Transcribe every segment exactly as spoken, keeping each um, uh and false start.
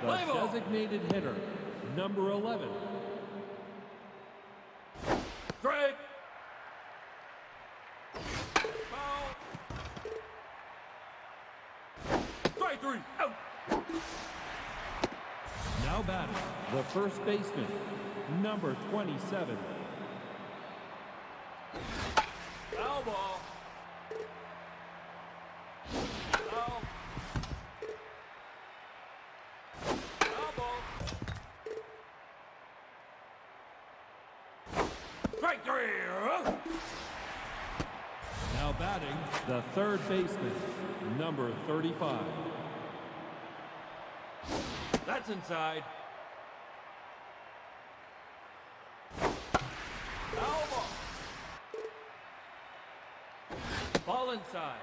the designated hitter, number eleven. Strike! Foul! Strike three! Out! Now batting, the first baseman, number twenty-seven. Foul ball! Foul! Foul ball! Strike three! Now batting, the third baseman, number thirty-five. That's inside. Foul ball. Ball inside.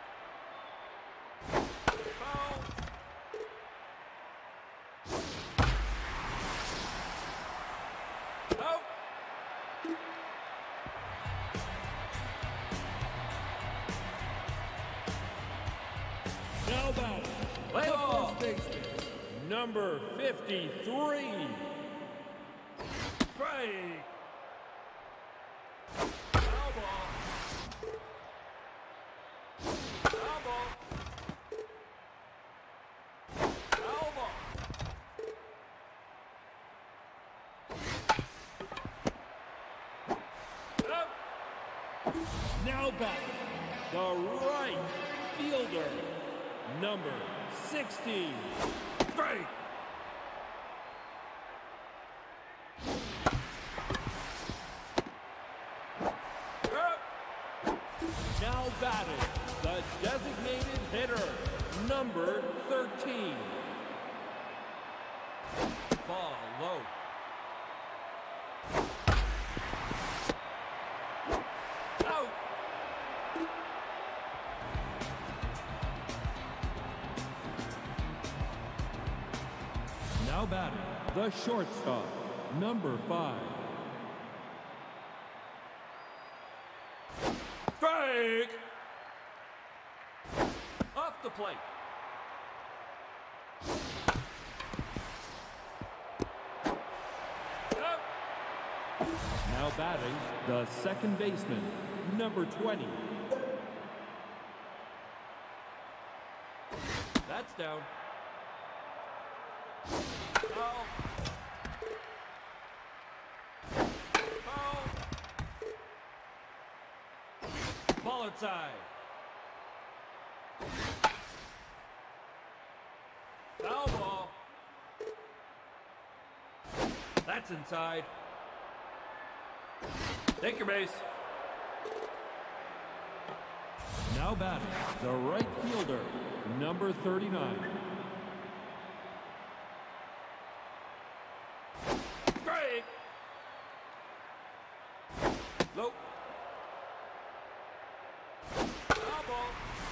Foul. Out. Now batting, Play the ball. first baseman, number fifty-three. Strike. Foul ball. Foul ball. Foul ball. Out. Now batting, the right fielder, number sixteen. Strike. Out. Now batting, the designated hitter, number thirteen. Ball low. Out. Now batting, the shortstop, number five. Strike. Off the plate. Out. Now batting, the second baseman, number twenty. That's down. Foul. Foul. Ball inside. Foul ball. That's inside. Take your base. Now batting, the right fielder, number thirty-nine. Strike. Low. Foul ball.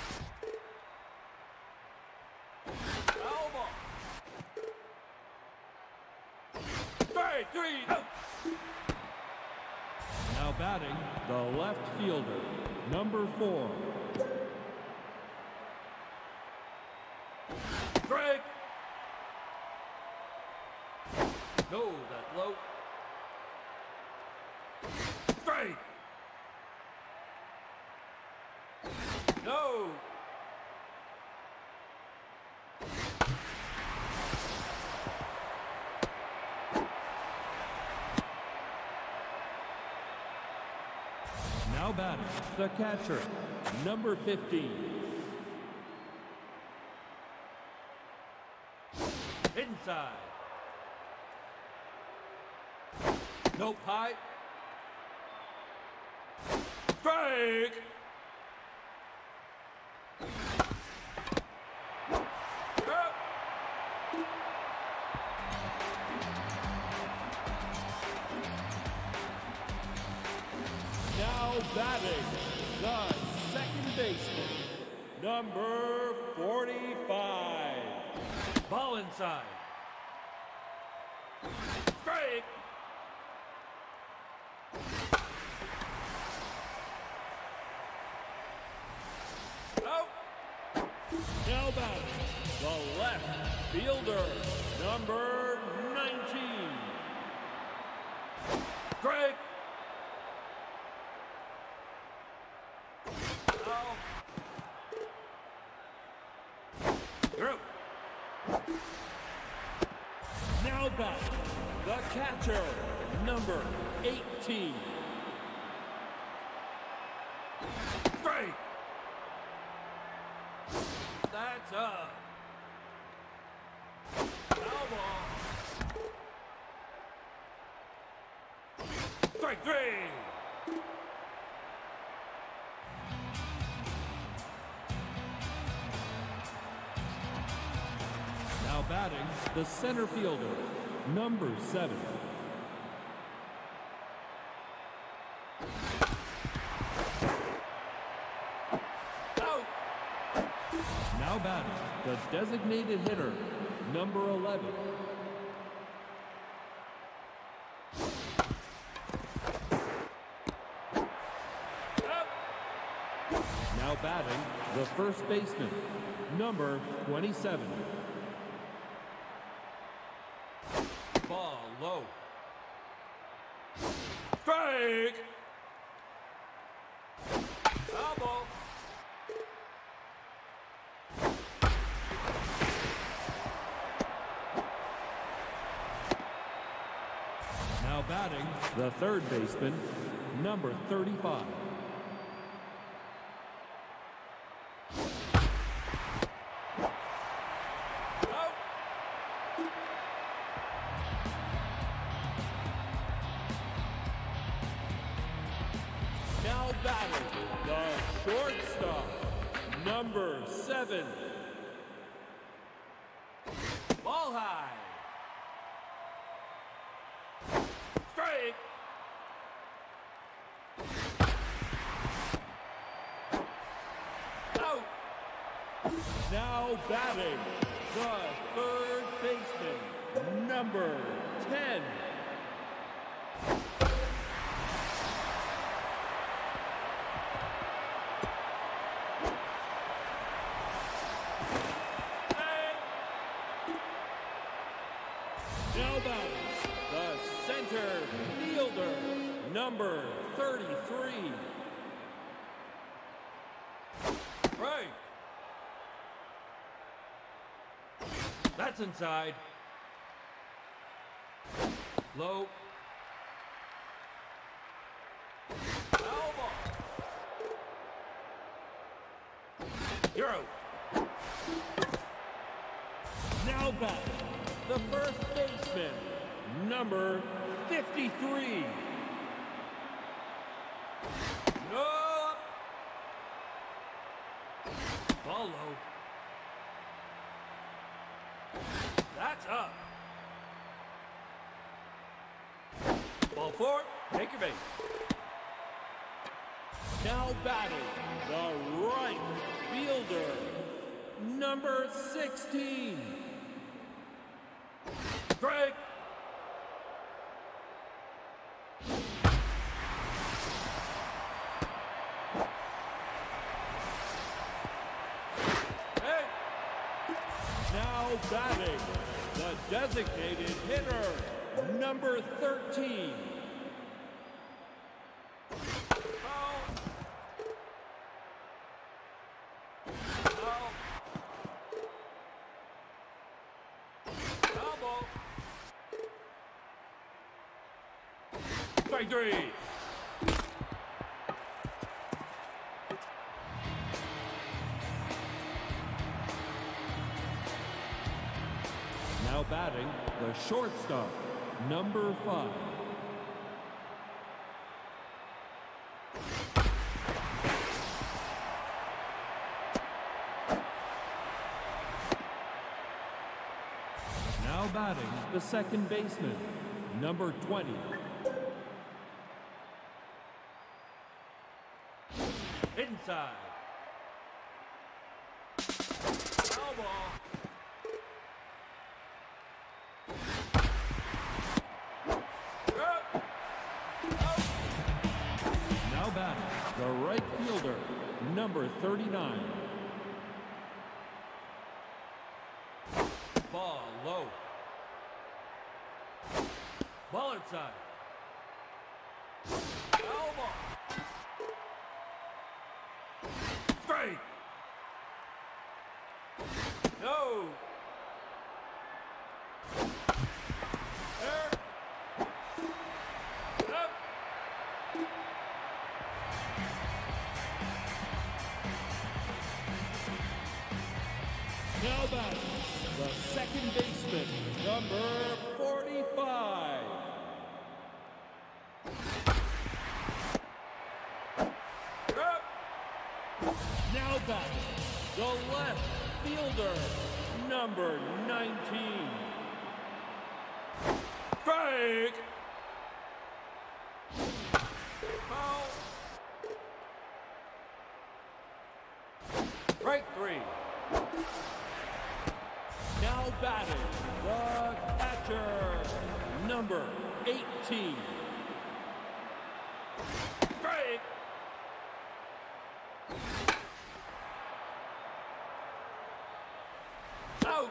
Foul ball. Strike three. Out. Now batting, the left fielder, number four. Strike. No, that's low. Strike. No. Now batting, the catcher, number fifteen. Inside. Nope, high. Strike. Out. Now batting, the second baseman, number forty-five. Ball inside. Strike. Out. Now batting, the left fielder, number nineteen. Greg. Oh. Through. Now back, the catcher, number eighteen. Strike. That's up. Foul ball. Strike three. Now batting, the center fielder, number seven. Out. Now batting, the designated hitter, number eleven. Out. Now batting, the first baseman, number twenty-seven. Ball low. Strike. Foul ball. Now batting, the third baseman, number thirty-five. Out. Now batting, the shortstop, number seven. Ball high. Strike. Out. Now batting, the third baseman, number ten. Now batting, the center fielder, number thirty-three. Right. That's inside. Low. Foul ball. You're out. Now batting, the first baseman, number fifty-three. No. Ball low. That's up. Ball four. Take your base. Now batting, the right fielder, number sixteen. Strike. Hey. Now batting, the designated hitter, number thirteen. Foul. Foul. Foul ball. Strike three. Now batting, the shortstop, number five. Now batting, the second baseman, number twenty. Inside. Foul ball. Up. Out. Now batting, the right fielder, number thirty-nine. Ball low. Ball inside. Foul ball. Straight. No. There. Up. Now back, the second baseman, number forty-five. Up. Now back, the left fielder, number nineteen. Strike. Foul. Strike three. Now batting, the catcher, number eighteen. Strike. Out.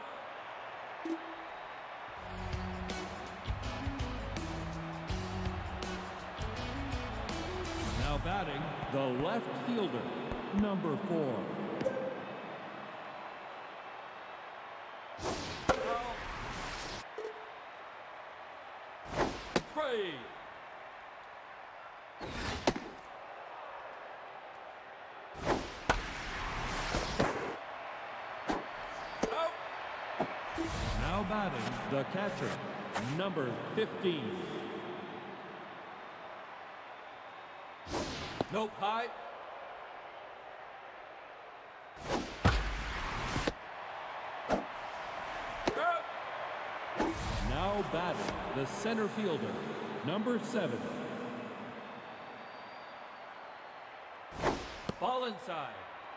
Now batting, the left fielder, number four. Foul. Strike. Out. Now batting, the catcher, number fifteen. Nope, high. Up. Now batting, the center fielder, number seven. Ball inside.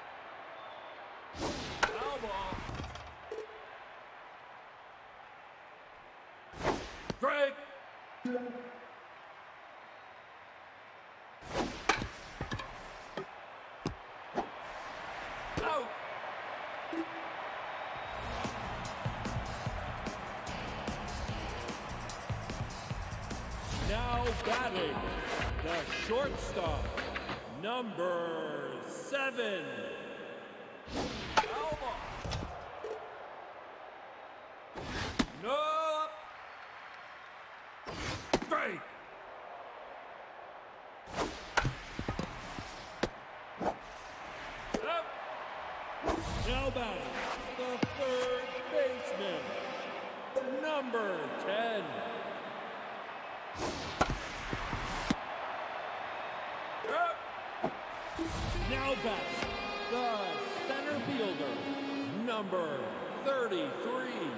Foul ball. Strike. Out. Now batting, the shortstop, number seven. Foul ball. No. Strike. Up. Now batting, the third baseman, number ten. Up. Now batting, the center fielder, number thirty-three.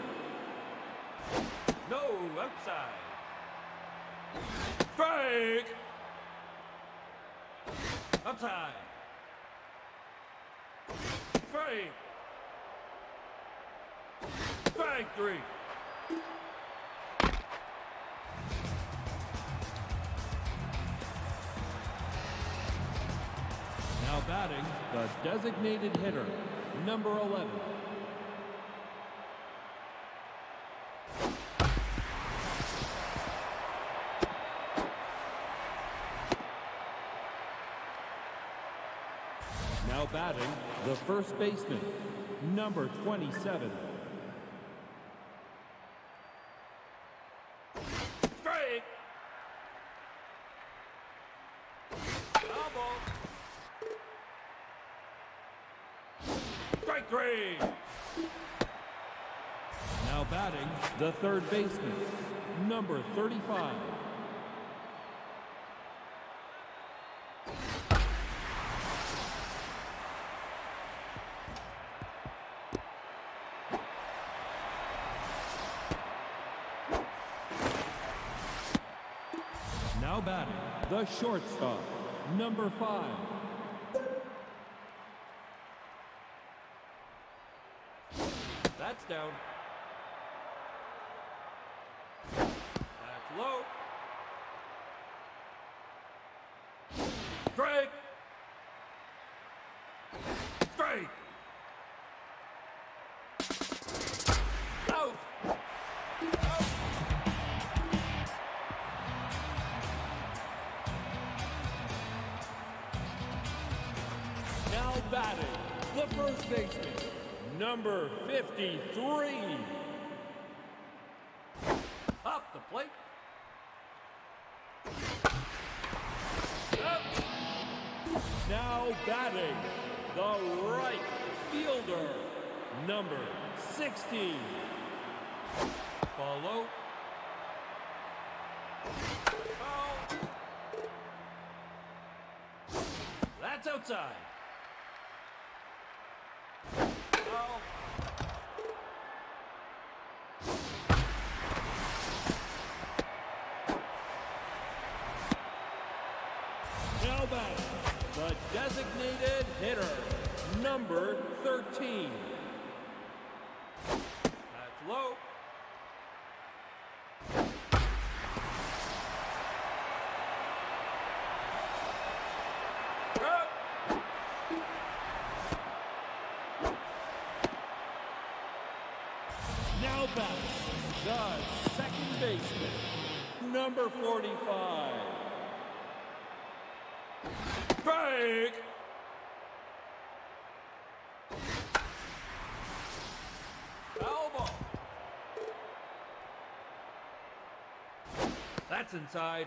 No, outside. Strike. Outside. Strike. Strike three. Now batting, the designated hitter, number eleven. Now batting, the first baseman, number twenty-seven. Strike. Foul ball. Strike three. Now batting, the third baseman, number thirty-five. Now batting, the shortstop, number five. That's down. That's low. Strike. Strike. Out. Out. batting, the first baseman, number fifty-three. Off the plate. Up. Now batting, the right fielder, number sixteen. Ball low. Ball. That's outside. Ball. Now batting, the designated hitter, number thirteen. That's low. Up. Now batting, the second baseman, number forty-five. Break. Foul ball. That's inside.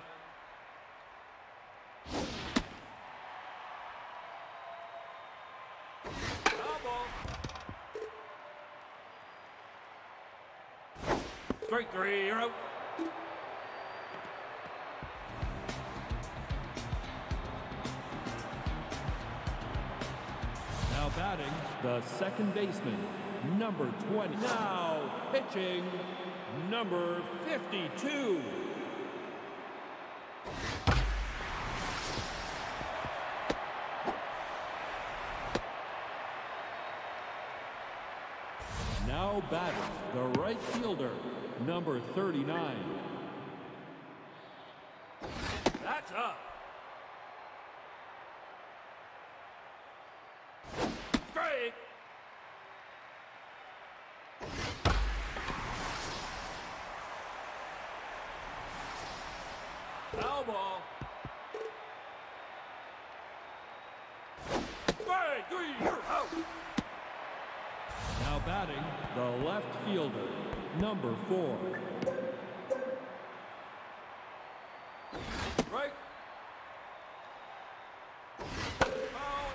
Foul ball. Strike three, you're out. Now batting, the second baseman, number twenty. Now pitching, number fifty-two. Now batting, the right fielder, number thirty-nine. That's up. Strike. Foul ball. Strike three, you're out. Now batting, the left fielder, number four. Right. Foul.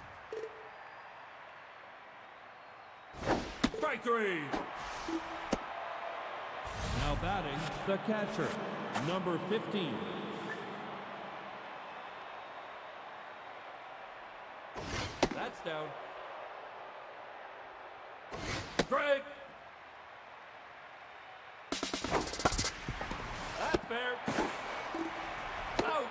Strike three. Now batting, the catcher, number fifteen. That's down. Strike. That's fair. Out.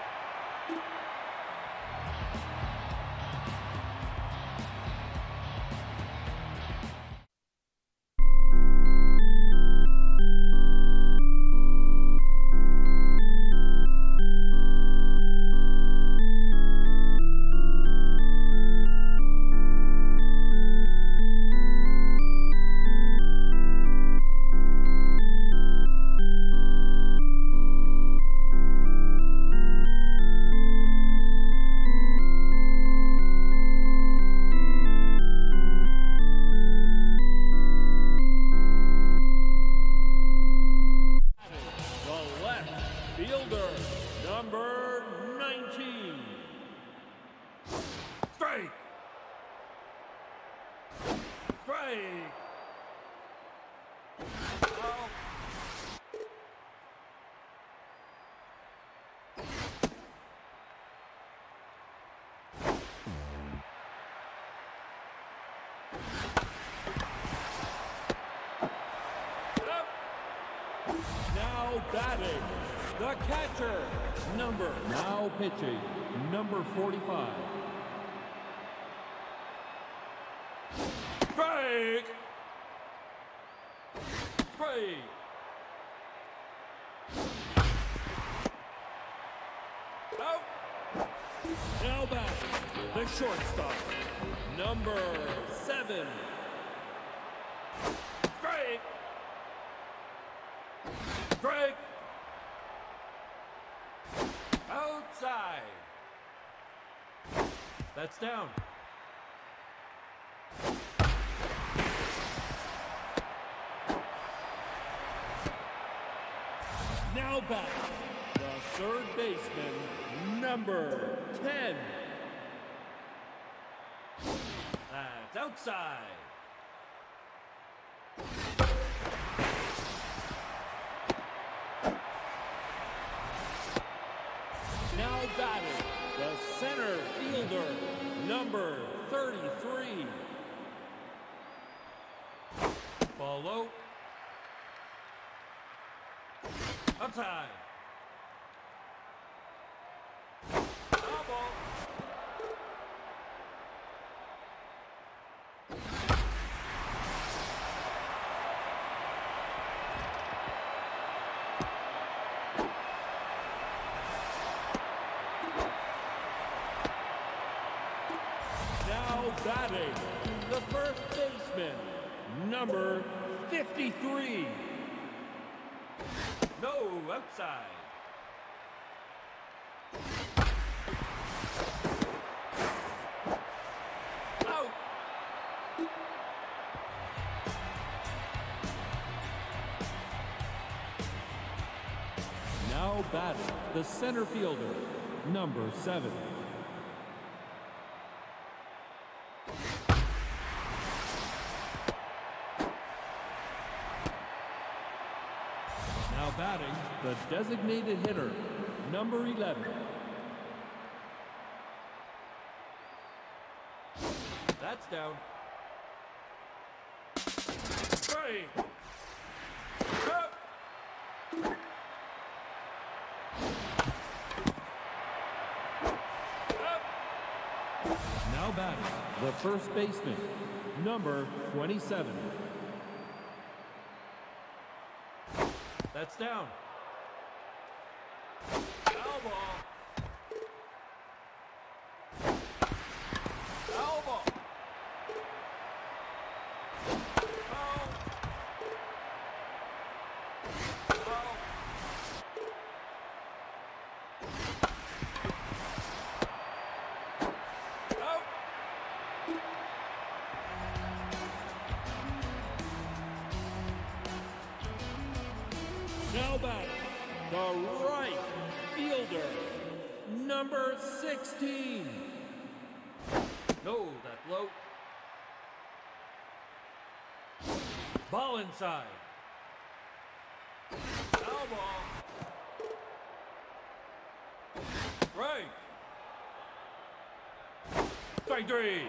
Fielder, number nineteen. Strike. Strike. Out. Now batting, the catcher, number, now pitching, number forty-five. Strike. Strike. Out. Now batting, the shortstop, number seven. Strike. Strike. Outside. That's down. Now back, the third baseman, number ten. That's outside. Now batting, the center fielder, number thirty-three. Ball low. Outside. Foul ball. Now batting, the first baseman, number fifty-three. No, outside. Out. Now batting, the center fielder, number seven. Now batting, the designated hitter, number eleven. That's down. Three. Up. Up. Now batting, the first baseman, number twenty-seven. That's down. Foul ball. Foul ball. Foul. Foul. Out. Now batting, the right fielder, number sixteen. No, that's low. Ball inside. Foul ball. Right. Strike three.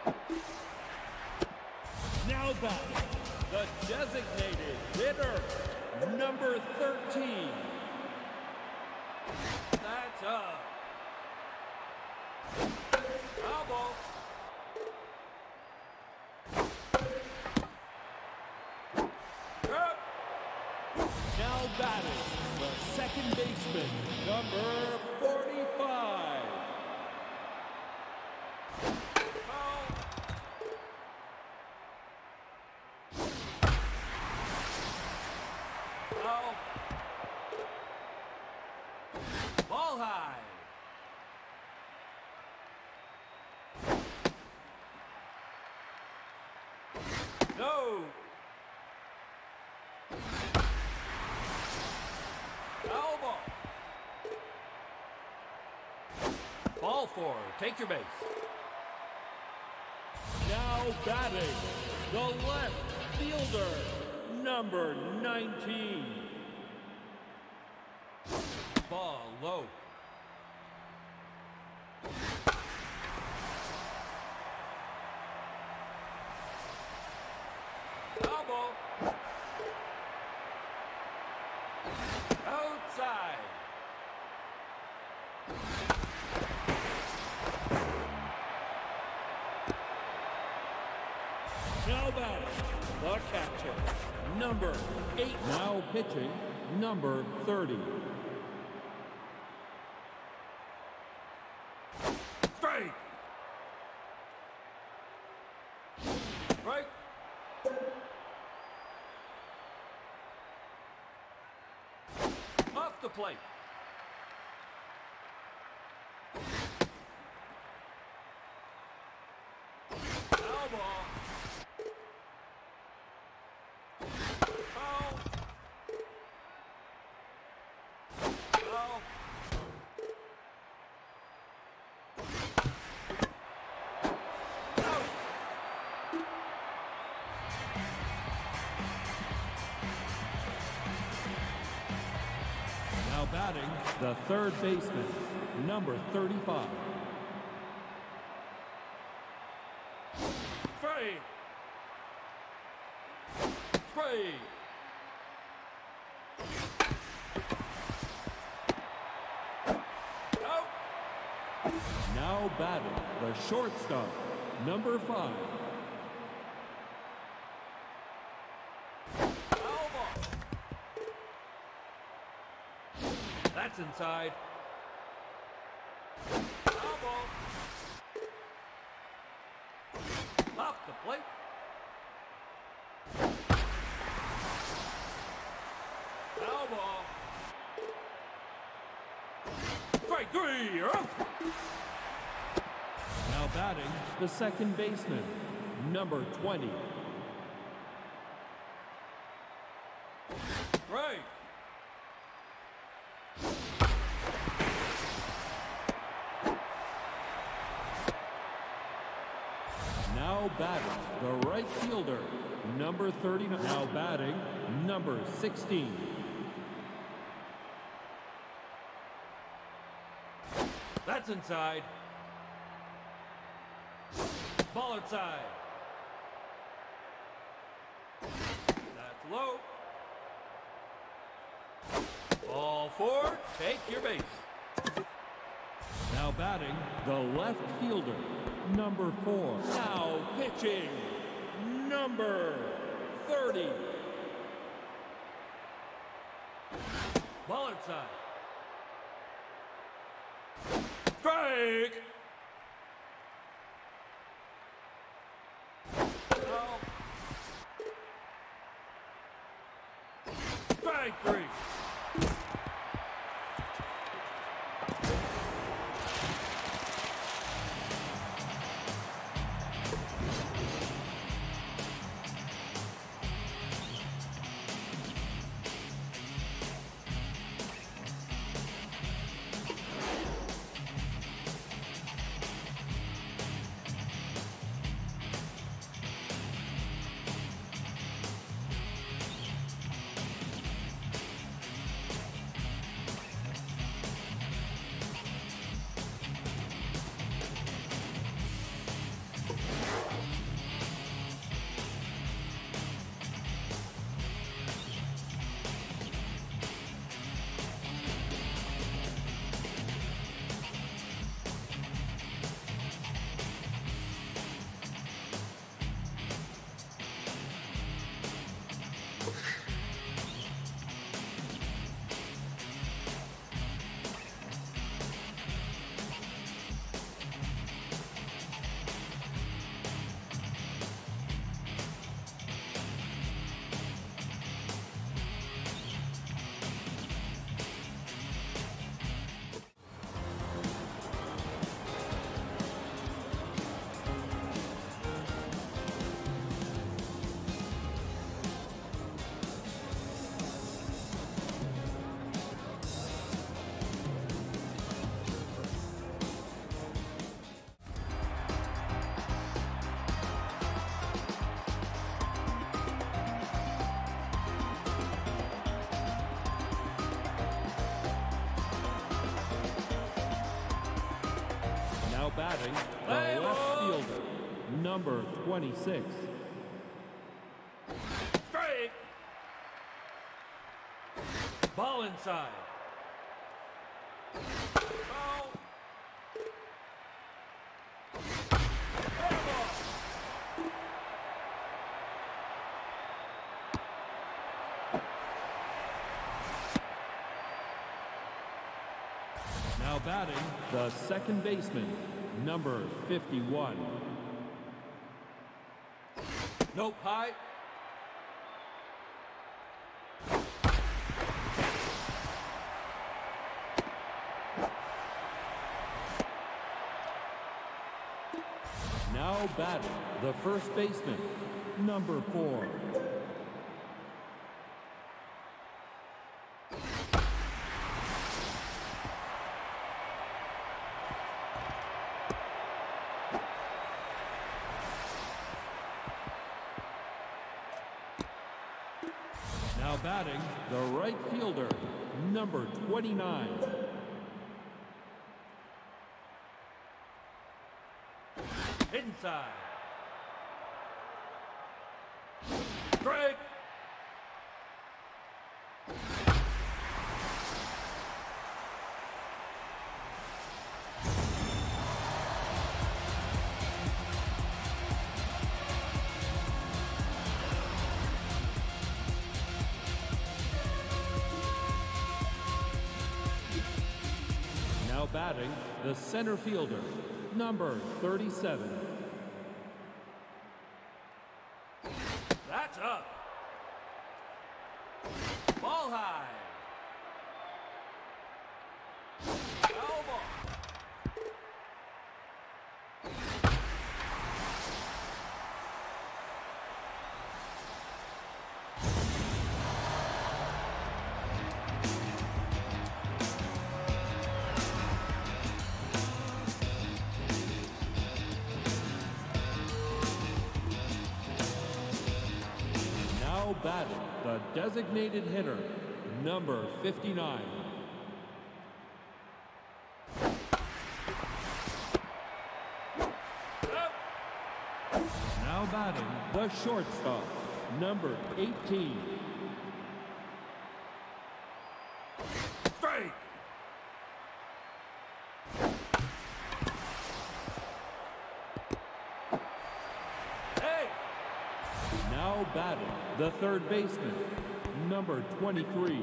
Now batting, the designated hitter, number thirteen. That's up. Foul ball. Up. Now batting, the second baseman, number forty-five. Foul. Foul. Ball high. No. Foul ball. Ball four. Take your base. Now batting, the left fielder, number nineteen. Ball low. Foul ball. Outside. Now batting, the catcher, number eight. Now pitching, number thirty. Strike. Strike. Off the plate. Foul ball. Foul. third baseman, number thirty-five. Free. Free. Out. Now batting the shortstop, number five. Foul ball. That's inside. Foul ball. Off the plate. Foul ball. Strike three, you're up. Now batting the second baseman, number twenty. Strike. Now batting the right fielder, number thirty-nine. Now batting number sixteen. That's inside. Ball inside. That's low. Ball four, take your base. Now batting the left fielder, number four. Now pitching, number thirty. Ball inside. Strike! Foul. Strike three. Batting the Hey, left ball. fielder, number twenty-six. Strike! Ball inside. Foul. Foul ball. Now batting the second baseman, number fifty-one. Nope, high. Now batting the first baseman, number four. Now batting the right fielder, number twenty-nine. Inside. Strike. Now batting, the center fielder, number thirty-seven. That's up. Ball high. Foul ball. Now batting, the designated hitter, number fifty-nine. Now batting, the shortstop, number eighteen. Strike. Hey. Now batting, the third baseman, number twenty-three.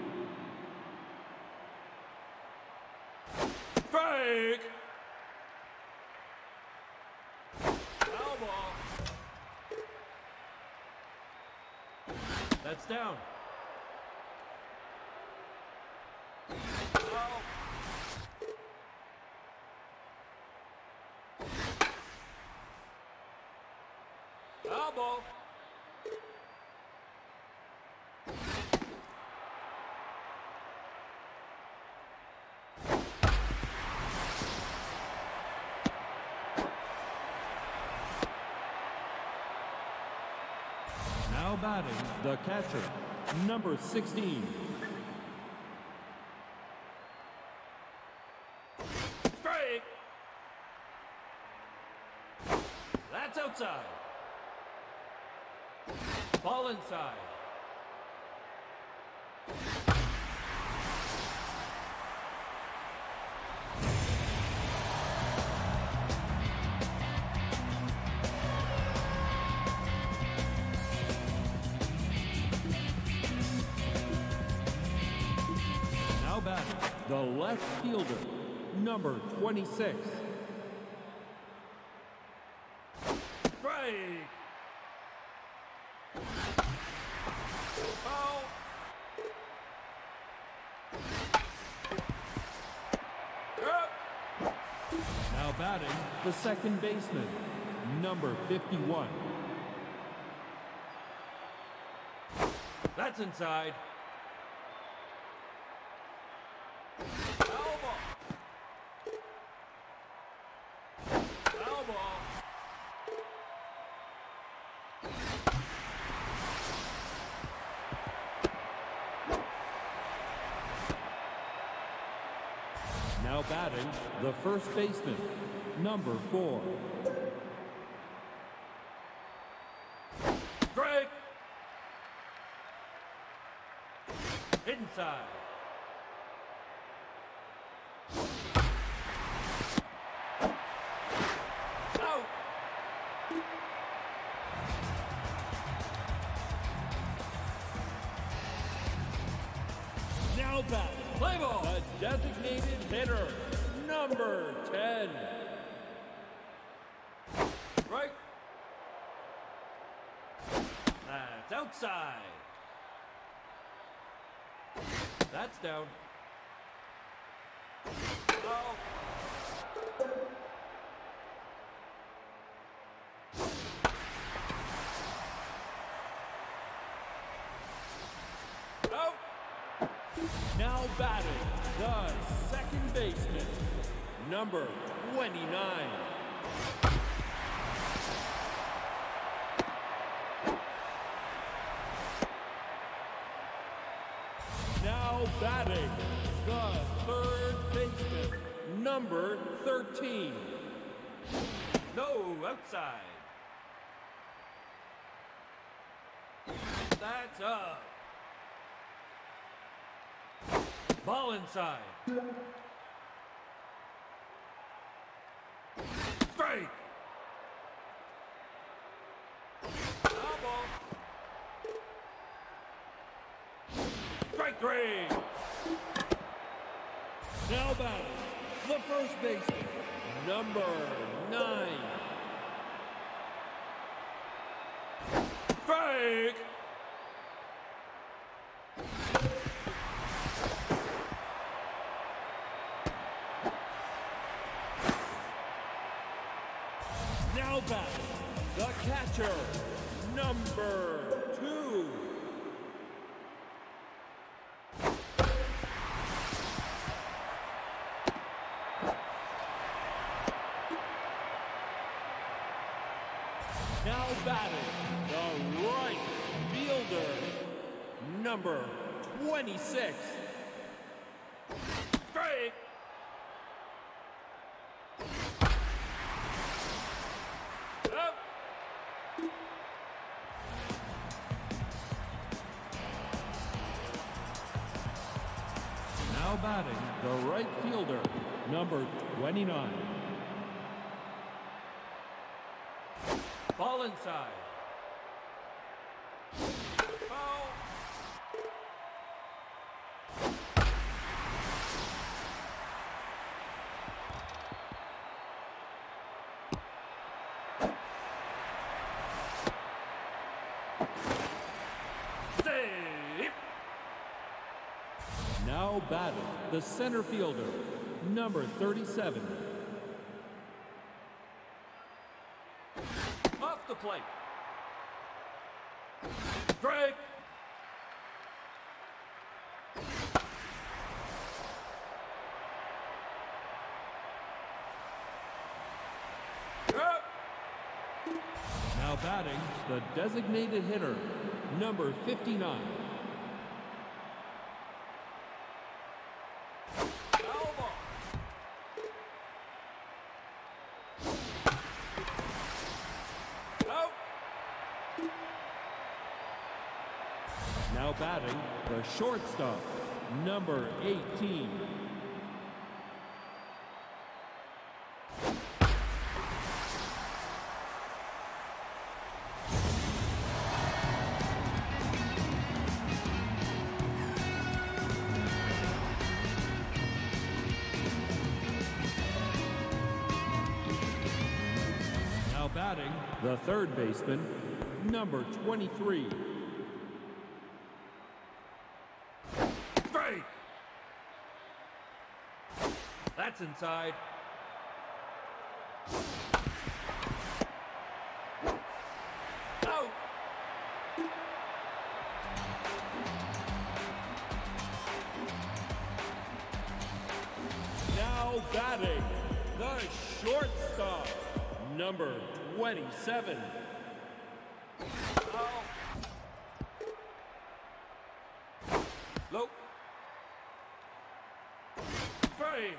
Strike. Foul ball. That's down. Foul. Foul ball. Now batting, the catcher, number sixteen. Strike. That's outside. Ball inside. Now batting, the left fielder, number twenty-six. Strike. Foul. Up. Now batting, the second baseman, number fifty-one. That's inside. Foul ball. Foul ball. Now batting, the first baseman, number four. Strike. Inside. Out. Now batting, Play ball. the designated hitter, number ten. Right. That's outside. That's down. Oh. Out. Now batting, the second baseman, number twenty-nine. Now batting, the third baseman, number thirteen. No, outside. That's up. Ball inside. Strike. Foul ball. Strike three. Now batting, the first baseman, number nine. Strike. Now batting, the catcher, number two. Now batting, the right fielder, number twenty-six. Strike. Up. Now batting, the right fielder, number twenty-nine. Ball inside. Foul. Save. Now batting, the center fielder, number thirty-seven. Off the plate. Strike. Up. Now batting, the designated hitter, number fifty-nine. Foul ball. Out. Now batting, the shortstop, number eighteen. Now batting, the third baseman, number twenty-three. Strike. That's inside. Out. Now batting, the shortstop, number twenty-seven. Foul. Low. Strike.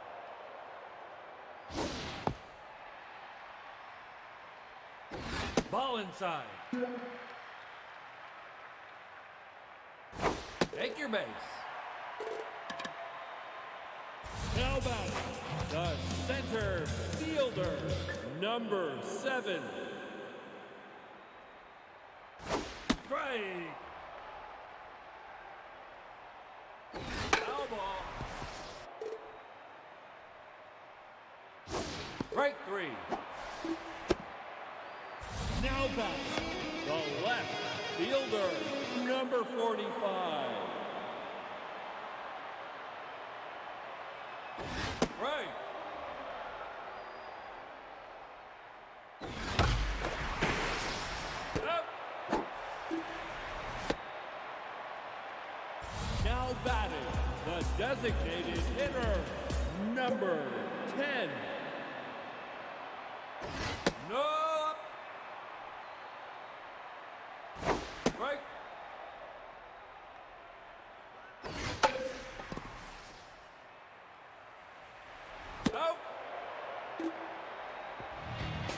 Ball inside. Take your base. Now batting, the center fielder, number seven. Strike. Foul ball. Strike three. Now batting, the left fielder, number forty-five. Right. Up. Now batting, the designated hitter, number ten. No. Right. Out.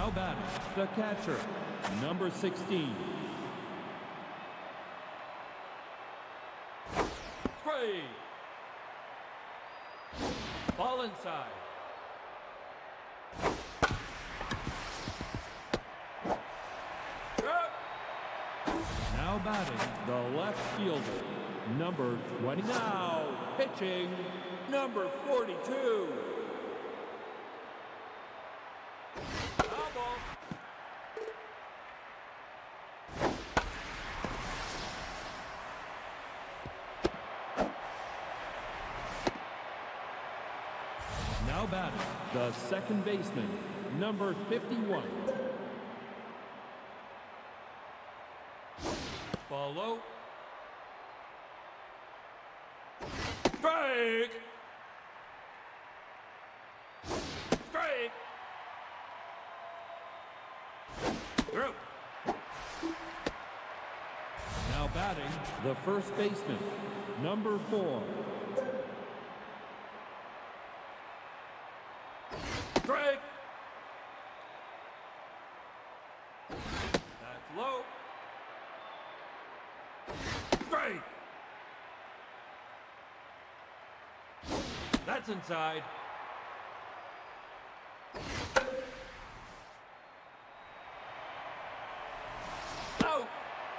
Now batting, the catcher, number sixteen. Straight. Ball inside. Now batting, the left fielder, number twenty. Now pitching, number forty-two. Foul ball. Now batting, the second baseman, number fifty-one. Ball low. Strike. Strike. Through. Now batting, the first baseman, number four. Strike. That's low. Strike. That's inside. Out.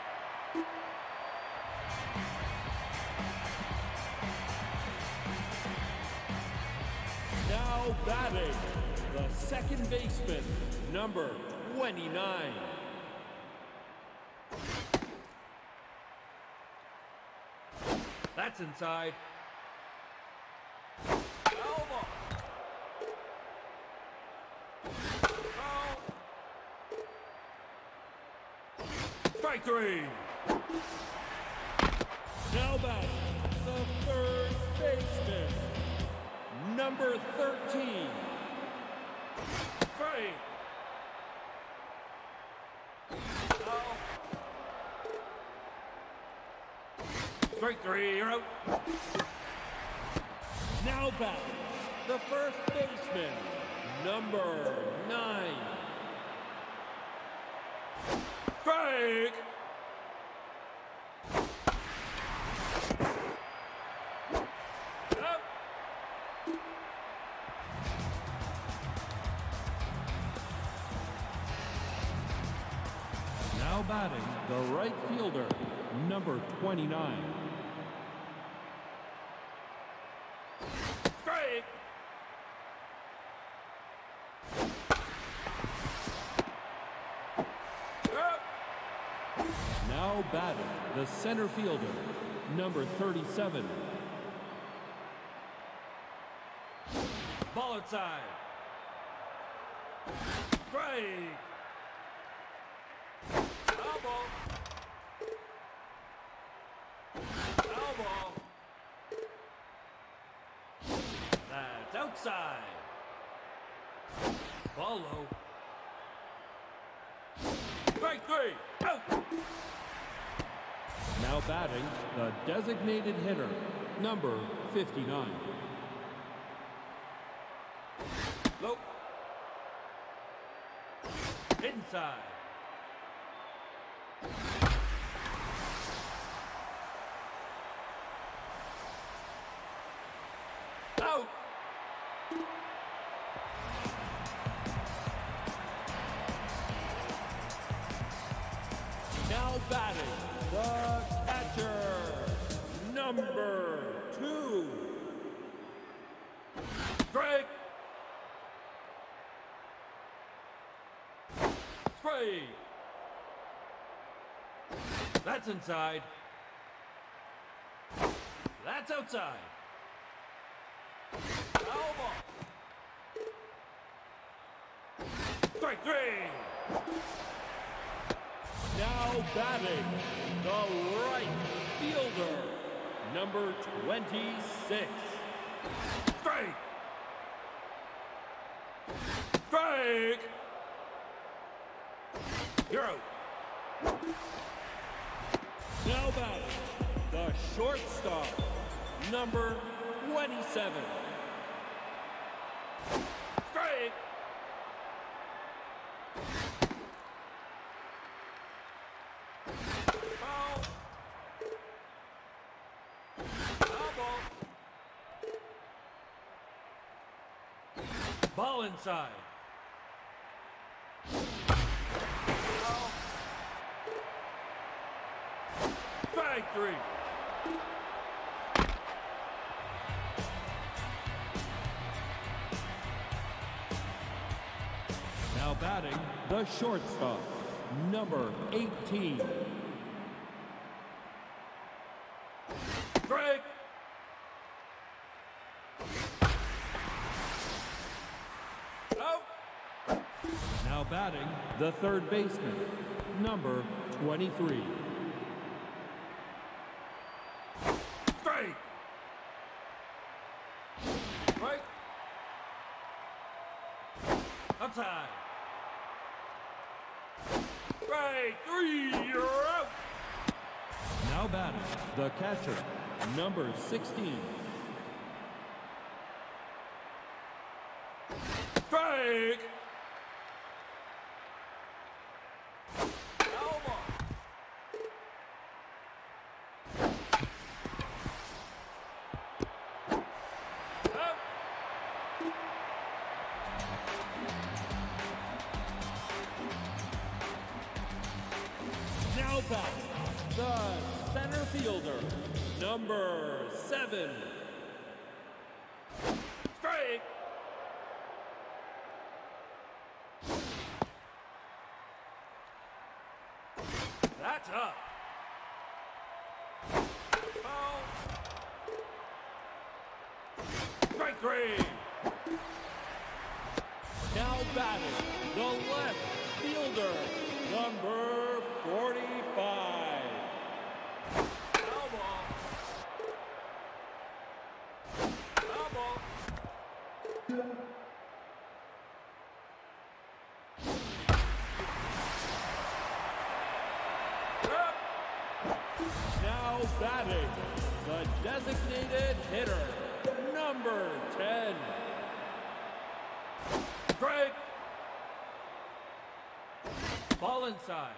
Now batting, the second baseman, number twenty-nine. That's inside. Foul ball. Foul. Strike three. Now batting, the third baseman, number thirteen. Strike. Foul. Strike three, you're out. Now batting, the first baseman, number nine. Strike. Out. Now batting, the right fielder, number twenty-nine. Strike. Out. Now batting, the center fielder, number thirty-seven. Ball outside. Strike. Foul ball. Foul ball. That's outside. Ball low. Strike three. Out. Now batting, the designated hitter, number fifty-nine. Low. Inside. Out. Now batting, the catcher, number two. Strike. Strike. That's inside. That's outside. Foul ball. Strike three. Now batting, the right fielder, number twenty-six. Strike. Strike. You're out. Now batting, the shortstop, number twenty-seven. Strike. Ball inside. Oh. Strike three. Now batting, the shortstop, number eighteen. Strike. Out. Now batting, the third baseman, number twenty-three. Strike. Strike. Outside. Strike three, you're out. Now batting, the catcher, number sixteen. Strike. Foul ball. Out. Now batting, the center fielder, number seven. Strike. That's up. Foul. Strike three. Now batting, the left fielder, number forty-five. Foul ball. Foul ball. Up. Now batting, the designated hitter, number ten. Strike. Ball inside.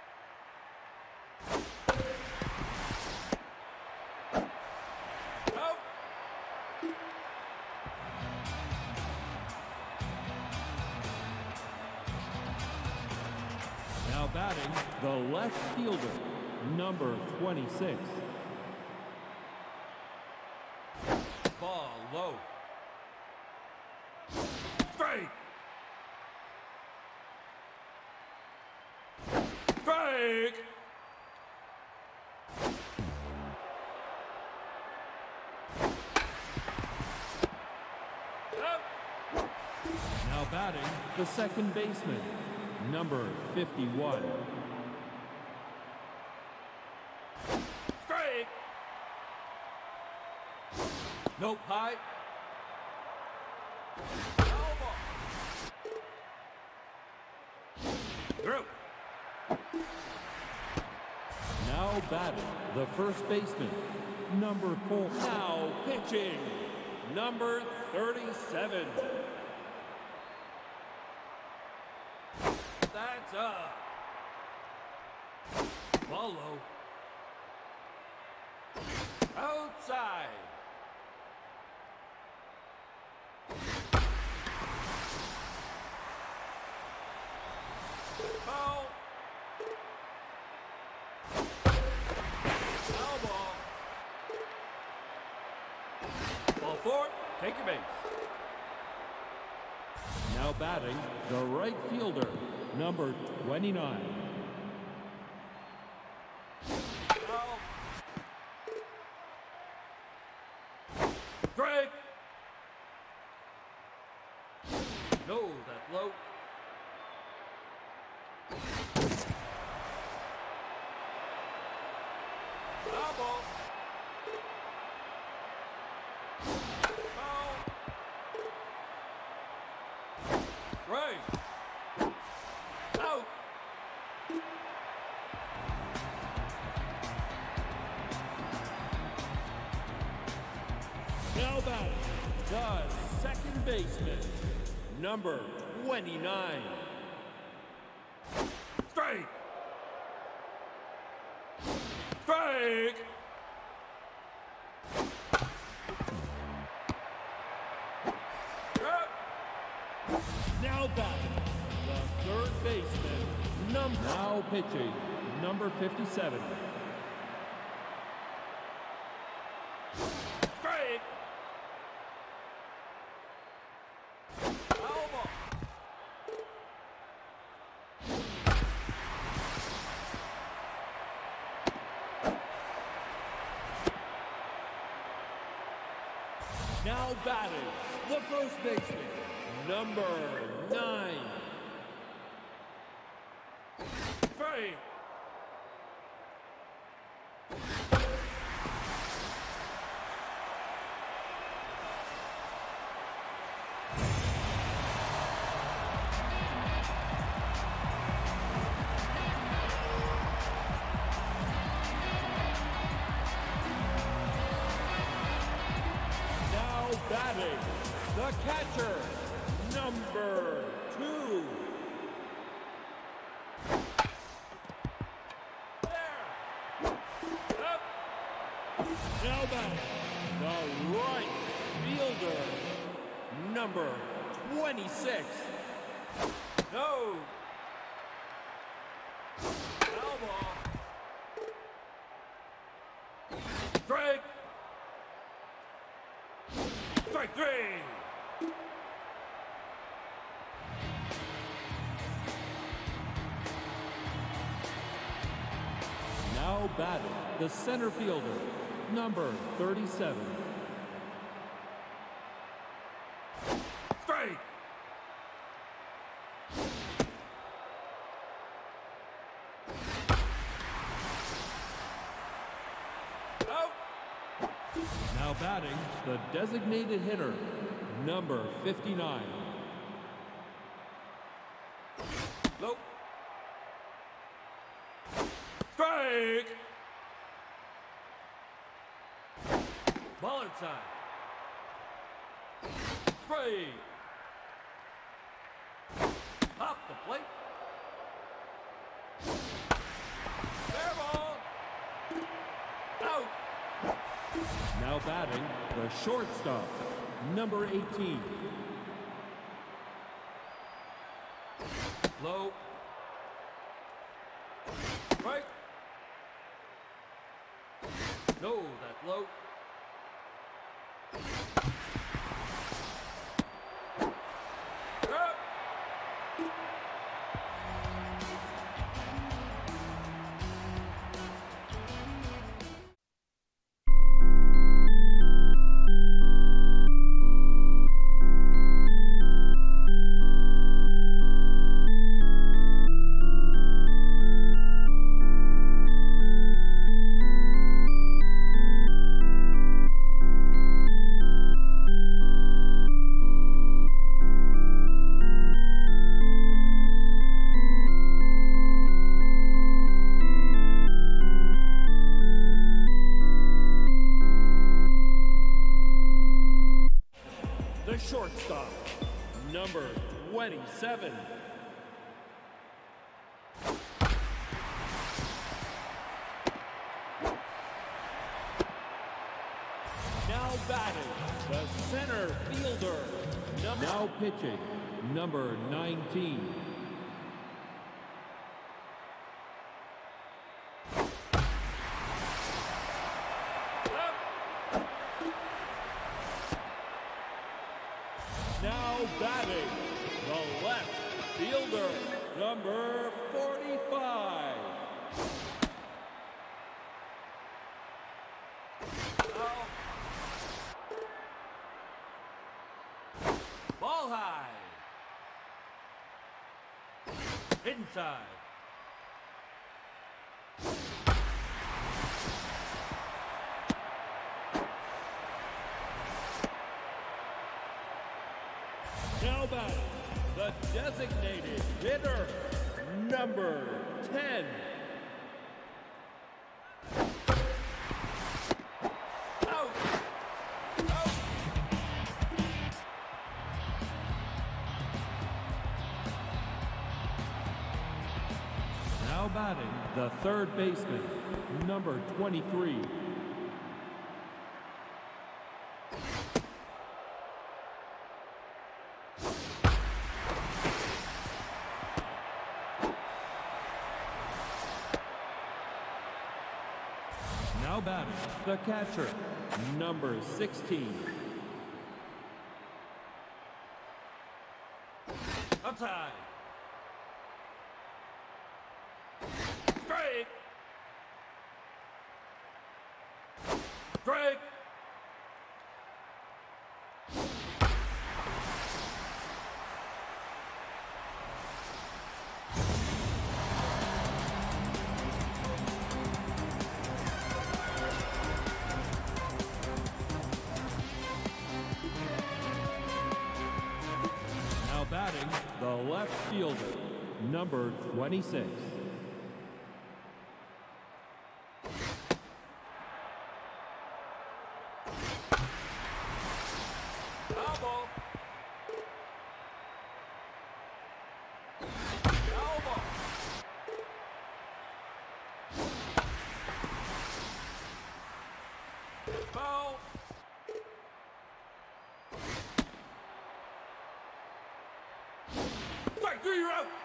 Out. Now batting, the left fielder, number twenty-six. Ball low. Strike. Strike. Up. Now batting, the second baseman, number fifty-one. Strike. Nope, high. Foul ball. Through. Now batting, the first baseman, number four. Now pitching, number thirty-seven. That's up. Ball low. Outside. Foul. Foul ball. Ball four. Take your base. Now batting, the right fielder, number twenty-nine. Foul. Strike. No, that's low. Foul ball. Foul. Right. Out. Now batting, the second baseman, number twenty-nine. Strike. Strike. Up. Now pitching, number fifty-seven. Strike. Foul ball. Now batting, the first baseman, number nine. Strike. Now batting, the catcher, number two. There. Up. Now batting, the right fielder, number twenty-six. No. Foul ball. Strike. Strike three. Now batting, the center fielder, number thirty-seven. Strike. Out. Now batting, the designated hitter, number fifty-nine. Low. Strike. Ball inside. Strike. Off the plate. Fair ball. Out. Now batting, the shortstop, number eighteen. Low. Strike. No, that's low. Up. The shortstop, number twenty-seven. Now batting, the center fielder. Number now pitching, number nineteen. Now batting, the left fielder, number forty-five. Out. Ball high. Inside. Now batting, the designated hitter, number ten. Out. Out. Now batting, the third baseman, number twenty-three. the catcher, number sixteen. Outside. Strike. Strike. Now batting, the left fielder, number twenty-six. Foul ball. Foul ball. Foul. Strike three, you're out.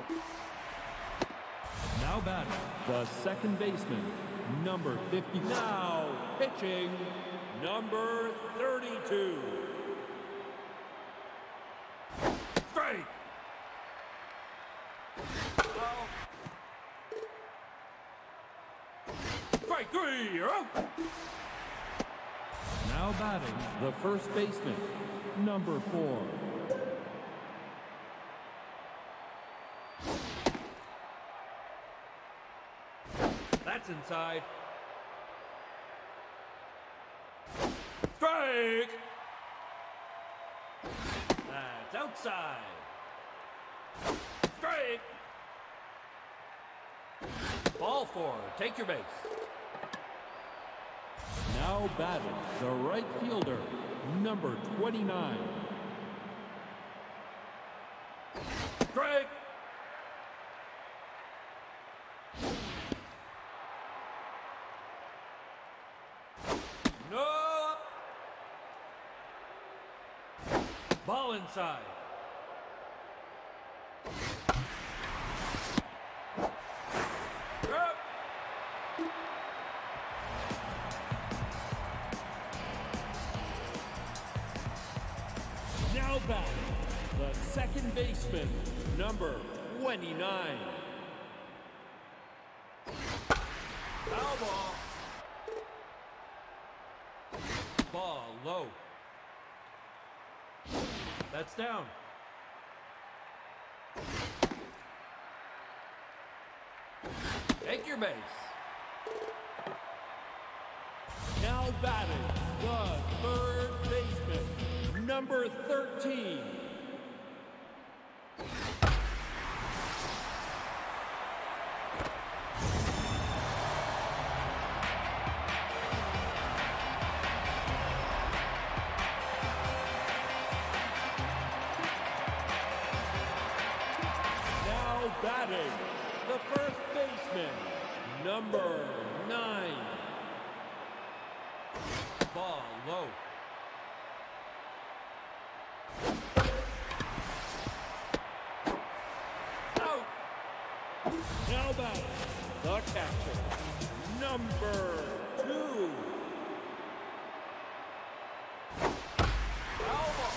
Now batting, the second baseman, number fifty. Now pitching, number thirty-two. Strike. Foul. Strike three, you're out. Now batting, the first baseman, number four. That's inside. Strike. That's outside. Strike. Ball four. Take your base. Now batting, the right fielder, number twenty-nine. Strike. No. Ball inside. Yep. Now batting, the second baseman, number twenty-nine. Foul ball. Ball low. That's down. Take your base. Now batting, the third baseman, number thirteen. Now batting, the first baseman, number nine. Ball low. Out. Now batting, the catcher, number two. Foul ball.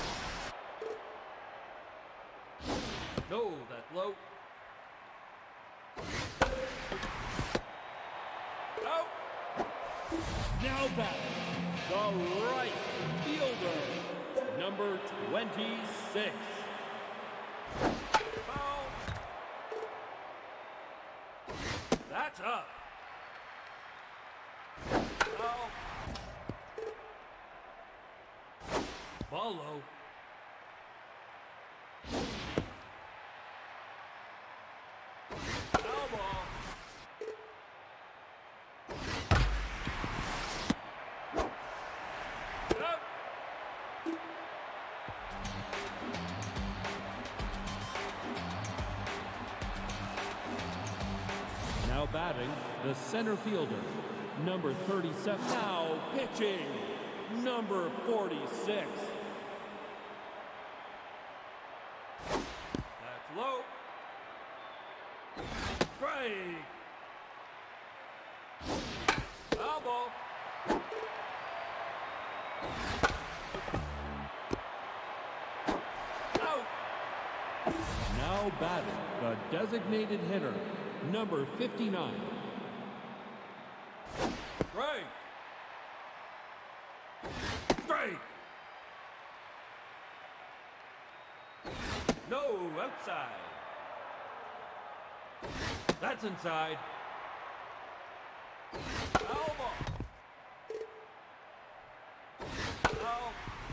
No, that's low. Out. Now batting, the right fielder, number twenty-six. Foul. That's up. Foul. Ball low. Foul ball. Up. Now batting, the center fielder, number thirty-seven. Now pitching, number forty-six. That's low. Strike. Foul ball. Now batting, the designated hitter, number fifty-nine. Strike. Strike. No, outside. That's inside. Foul ball. Foul.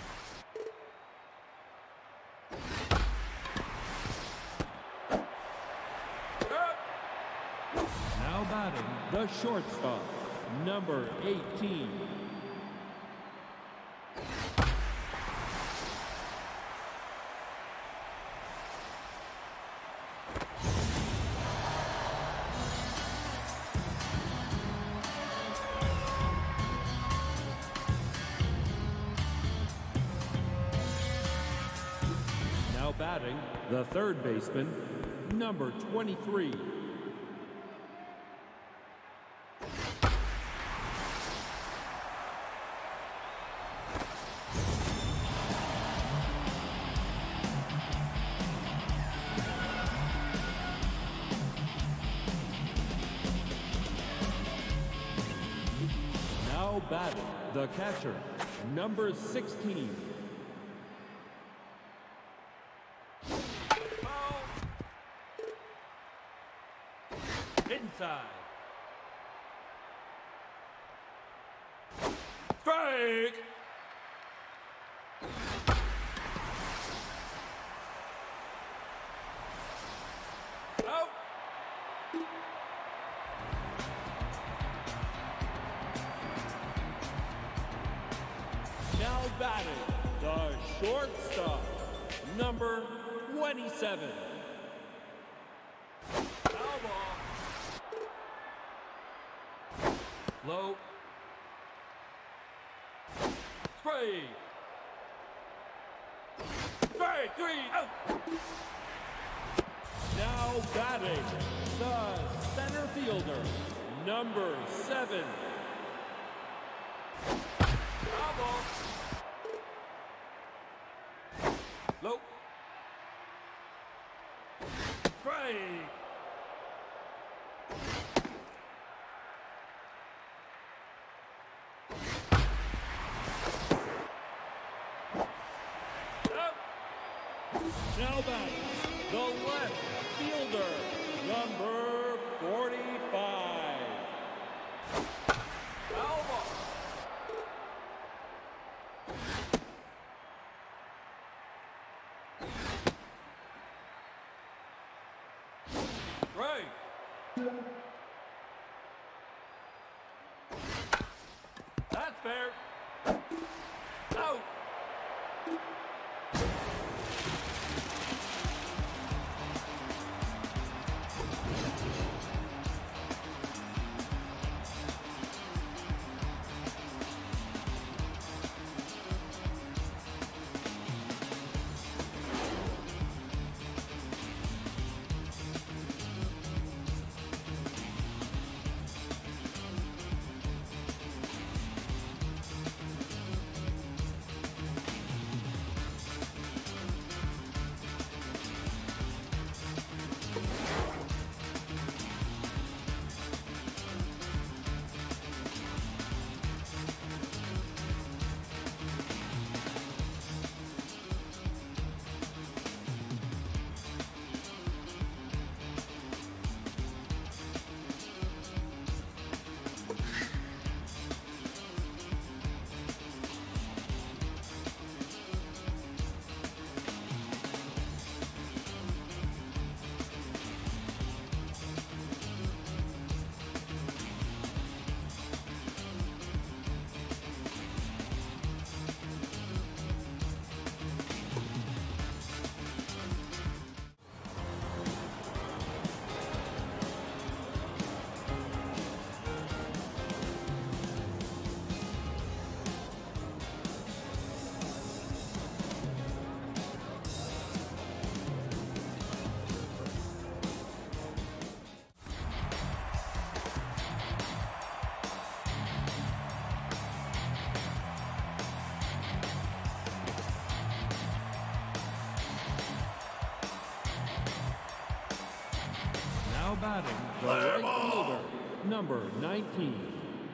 Now batting, the shortstop, number eighteen. Now batting, the third baseman, number twenty-three. Now batting, the catcher, number sixteen. Foul. Inside. Strike. Out. Now batting, the shortstop, number twenty-seven. Foul ball. Low. Strike. Strike three. Out. Now batting, the center fielder, number seven. Foul ball. Low. Strike. Out. Now batting, the left fielder, number forty-five. Foul ball. Strike. That's fair. Out. batting, the right fielder, number nineteen.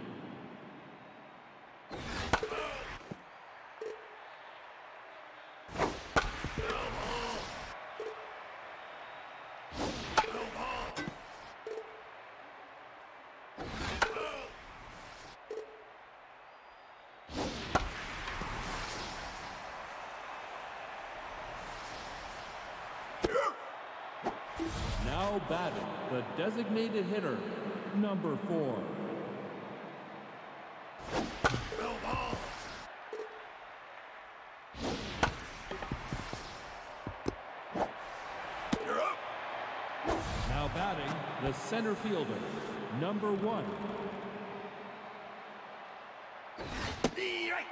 Now batting, the designated hitter, number four. You're up. Now batting, the center fielder, number one. The right.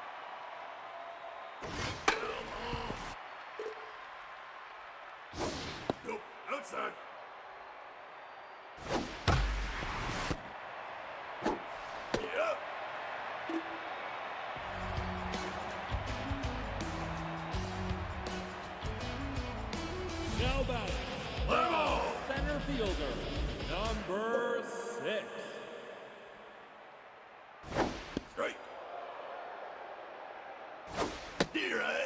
Nope, outside. Yeah. Now batting, Level. center fielder, number six. Strike. The right.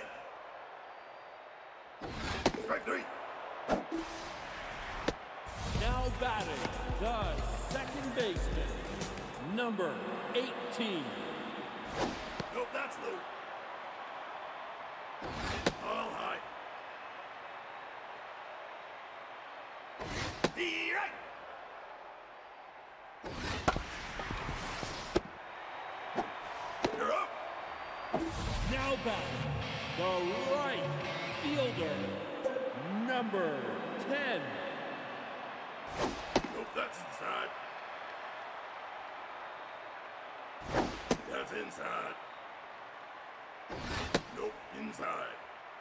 Strike three. Now batting, the second baseman, number eighteen. Nope, that's low. All high. The right. You're up. Now batting, the right fielder, number ten. Nope, that's inside. That's inside. Nope, inside.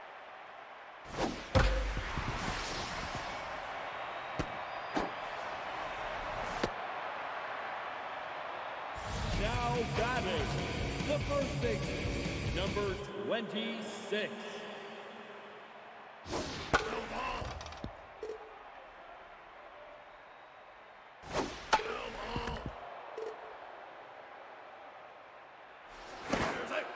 Now batting, the first baseman, number twenty-six. No ball. No ball. There's it.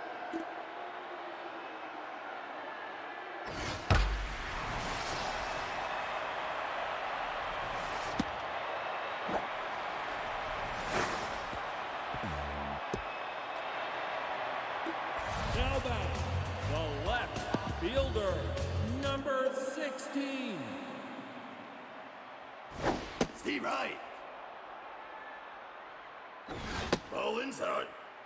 Now batting, the left fielder, number sixteen. Steve Wright. Ball inside.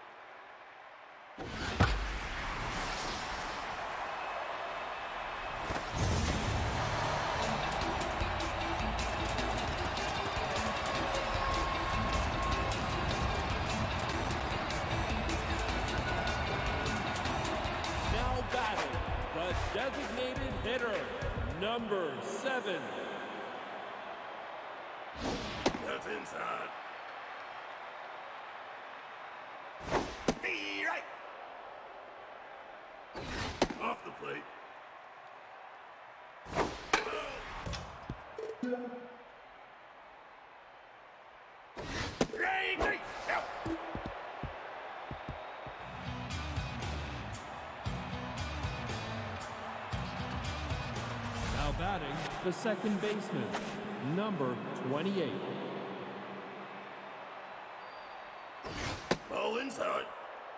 Now batting, the designated hitter, number seven. That's inside. The right. Off the plate. Right, right, out. Now batting, the second baseman, number twenty-eight. Ball inside.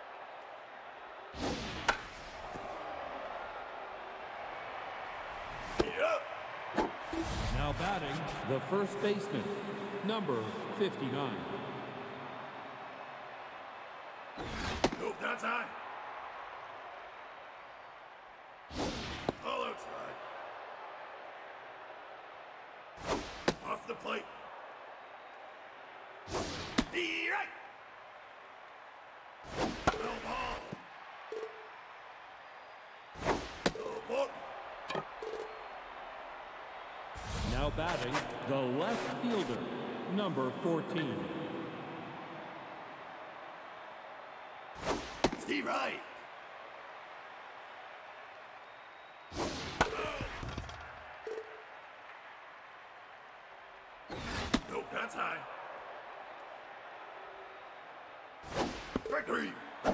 Yep. Now batting, the first baseman, number fifty-nine. Nope, that's high. All outside. Off the plate. The right. No ball. No ball. Now batting, the left fielder, number fourteen. Steve Wright. three.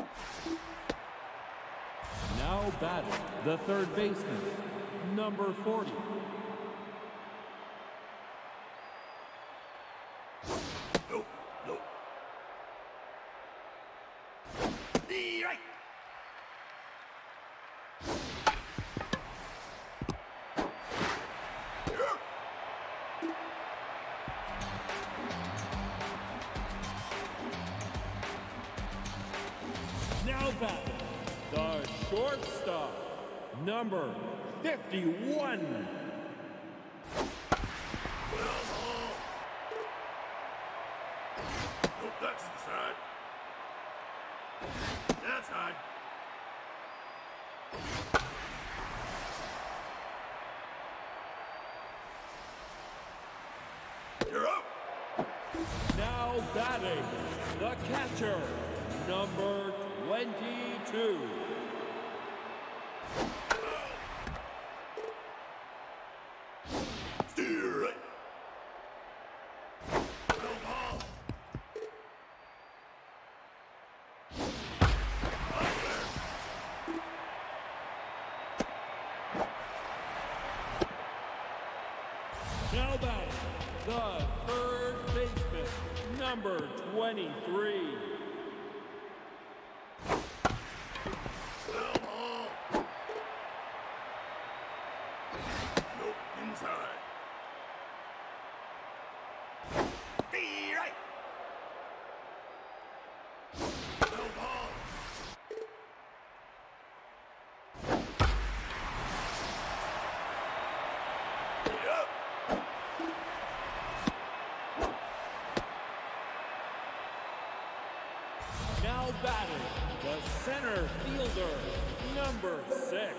Now batting the third baseman, number forty. Nope, nope. Strike. Now batting the shortstop, number fifty-one. Nope, that's inside. That's high. You're up. Now batting the catcher, number twenty-two. Steer right. No ball. Out there. Now batting the third baseman, number twenty-three. No ball. Nope, inside. Steer right. No ball. Yep. Now batting the center fielder, number six.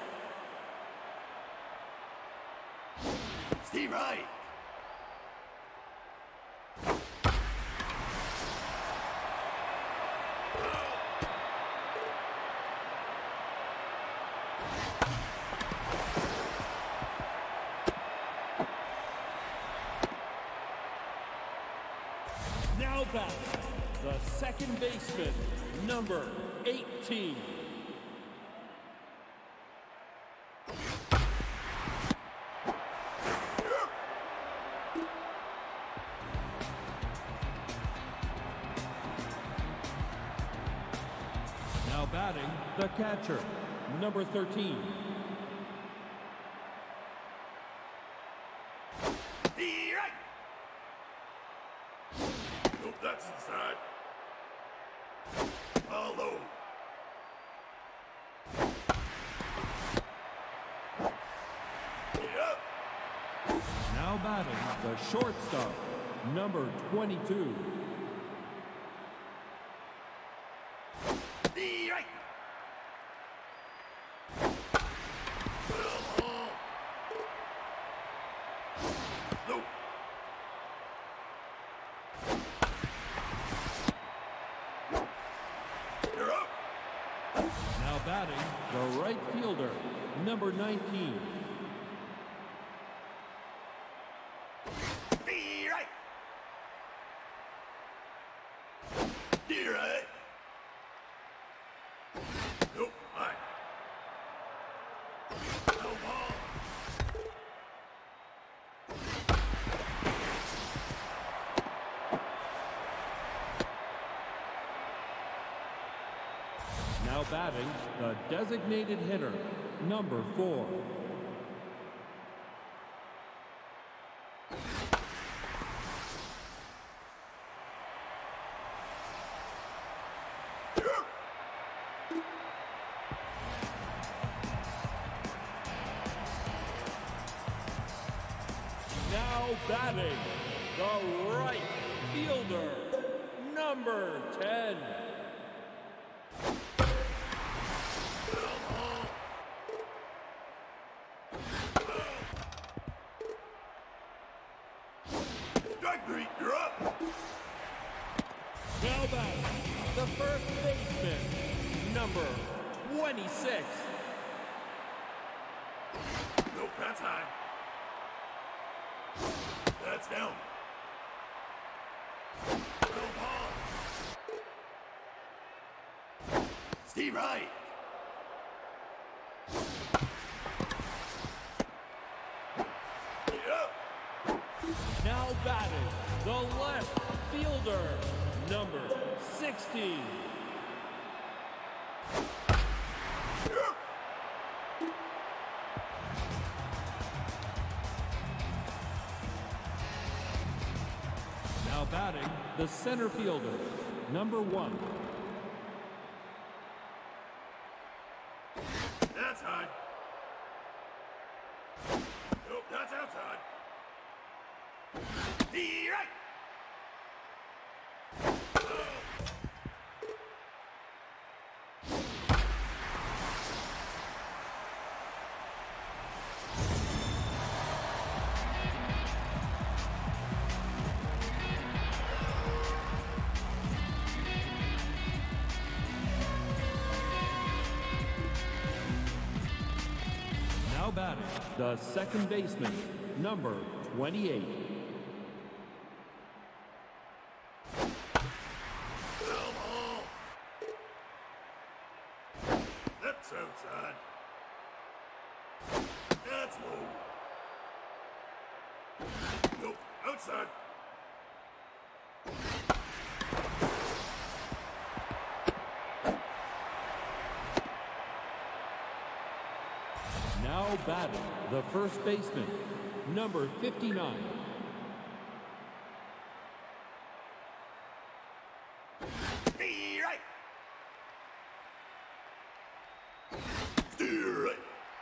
Steve Wright. Now batting the second baseman, number eighteen. Now batting the catcher, number thirteen. Steer right. Nope, that's inside. Ball low. Yep. Now batting the shortstop, number twenty-two. Steer right. No ball. Nope. You're up. Now batting the right fielder, number nineteen. Steer right. Steer right. Nope, high. No ball. Now batting the designated hitter, number four. Now batting the right fielder, number ten. Strike three, you're up. Now batting the first baseman, number twenty-six. Nope, that's high. That's down. No ball. Stay right. Yeah. Now batting, the left fielder, number sixty. Now batting, the center fielder, number one. That's high. Nope, that's outside. The right. Now batting, the second baseman, number twenty-eight. That's outside. That's low. Nope, outside. Now batting, the first baseman, number fifty-nine. The right. The right.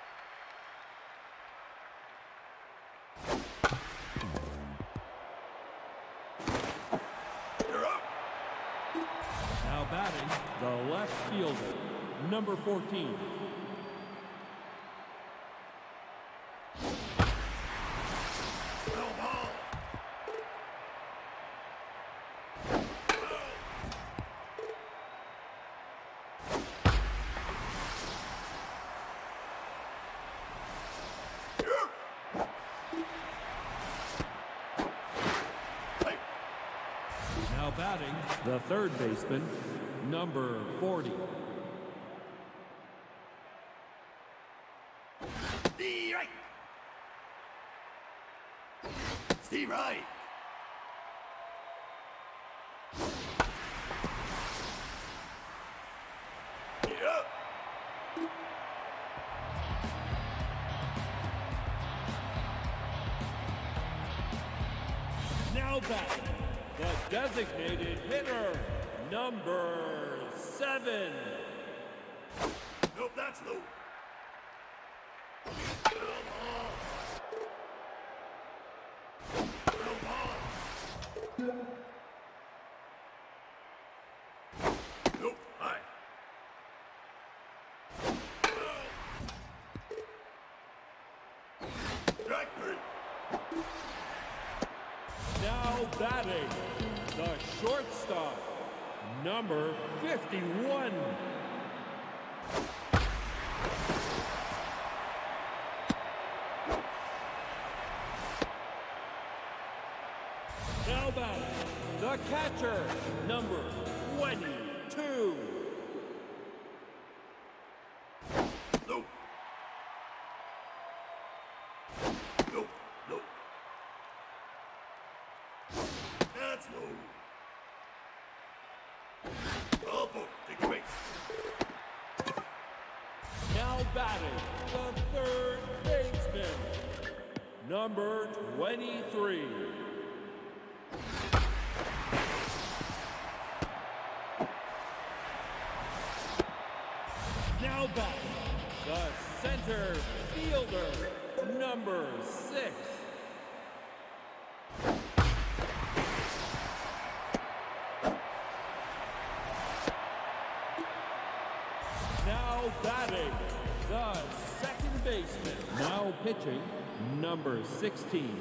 You're up. Now batting, the left fielder, number fourteen. No ball. Hey. Now batting, the third baseman, number forty. The right. Stay right. Yeah. Now batting, the designated hitter, number seven. Nope, that's low. No ball. No ball. Nope, high. Strike three. Now batting, the shortstop, number fifty-one. Now batting, the catcher, number twenty-two. Nope. Nope, nope. That's low. Ball four, take a base. Now batting, the third baseman, number twenty-three. Now batting, the center fielder, number six. Now batting, the second baseman. Now pitching, number sixteen.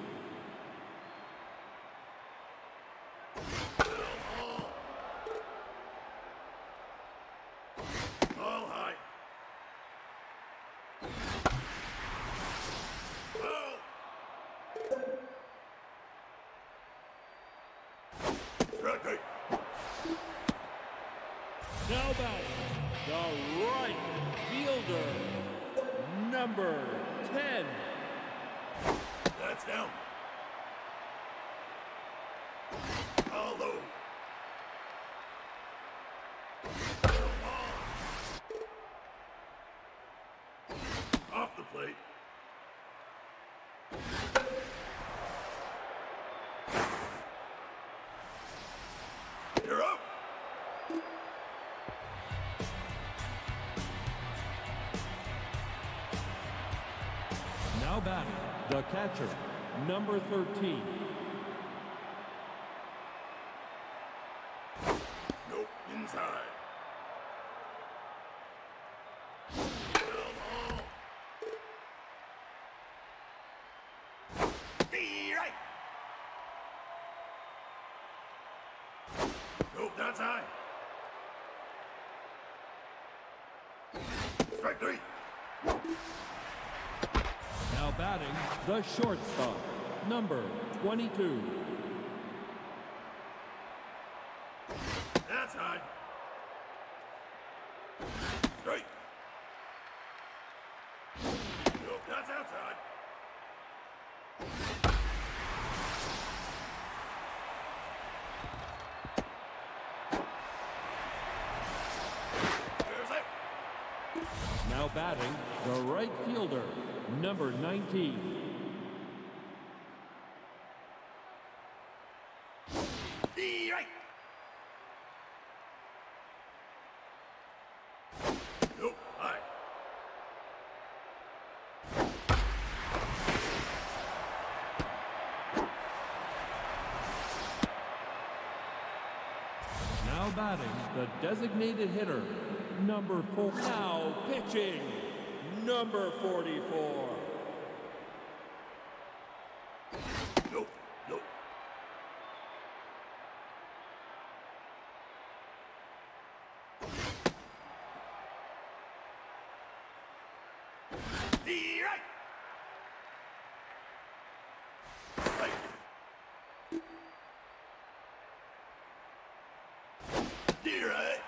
Ball high. Ball. Strike eight. Now batting, the right fielder, number ten. That's down. All low. Off the plate. You're up. Now batting, the catcher, number thirteen. Nope, inside. Nope, that's high. Strike three. Now batting, the shortstop, number twenty-two. That's high. Strike. Nope, that's outside. Now batting, the right fielder, number nineteen. The right. Nope, high. Now batting, the designated hitter, number four. Now pitching, number forty-four. Nope, nope. The right. Right. The right.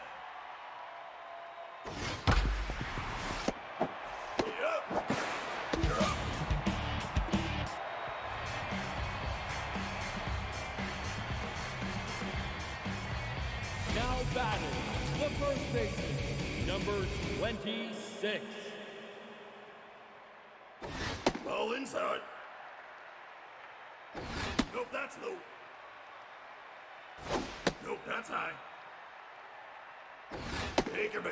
Now batting, the first baseman, number twenty-six. Ball inside. Nope, that's low. Nope, that's high. Take your base.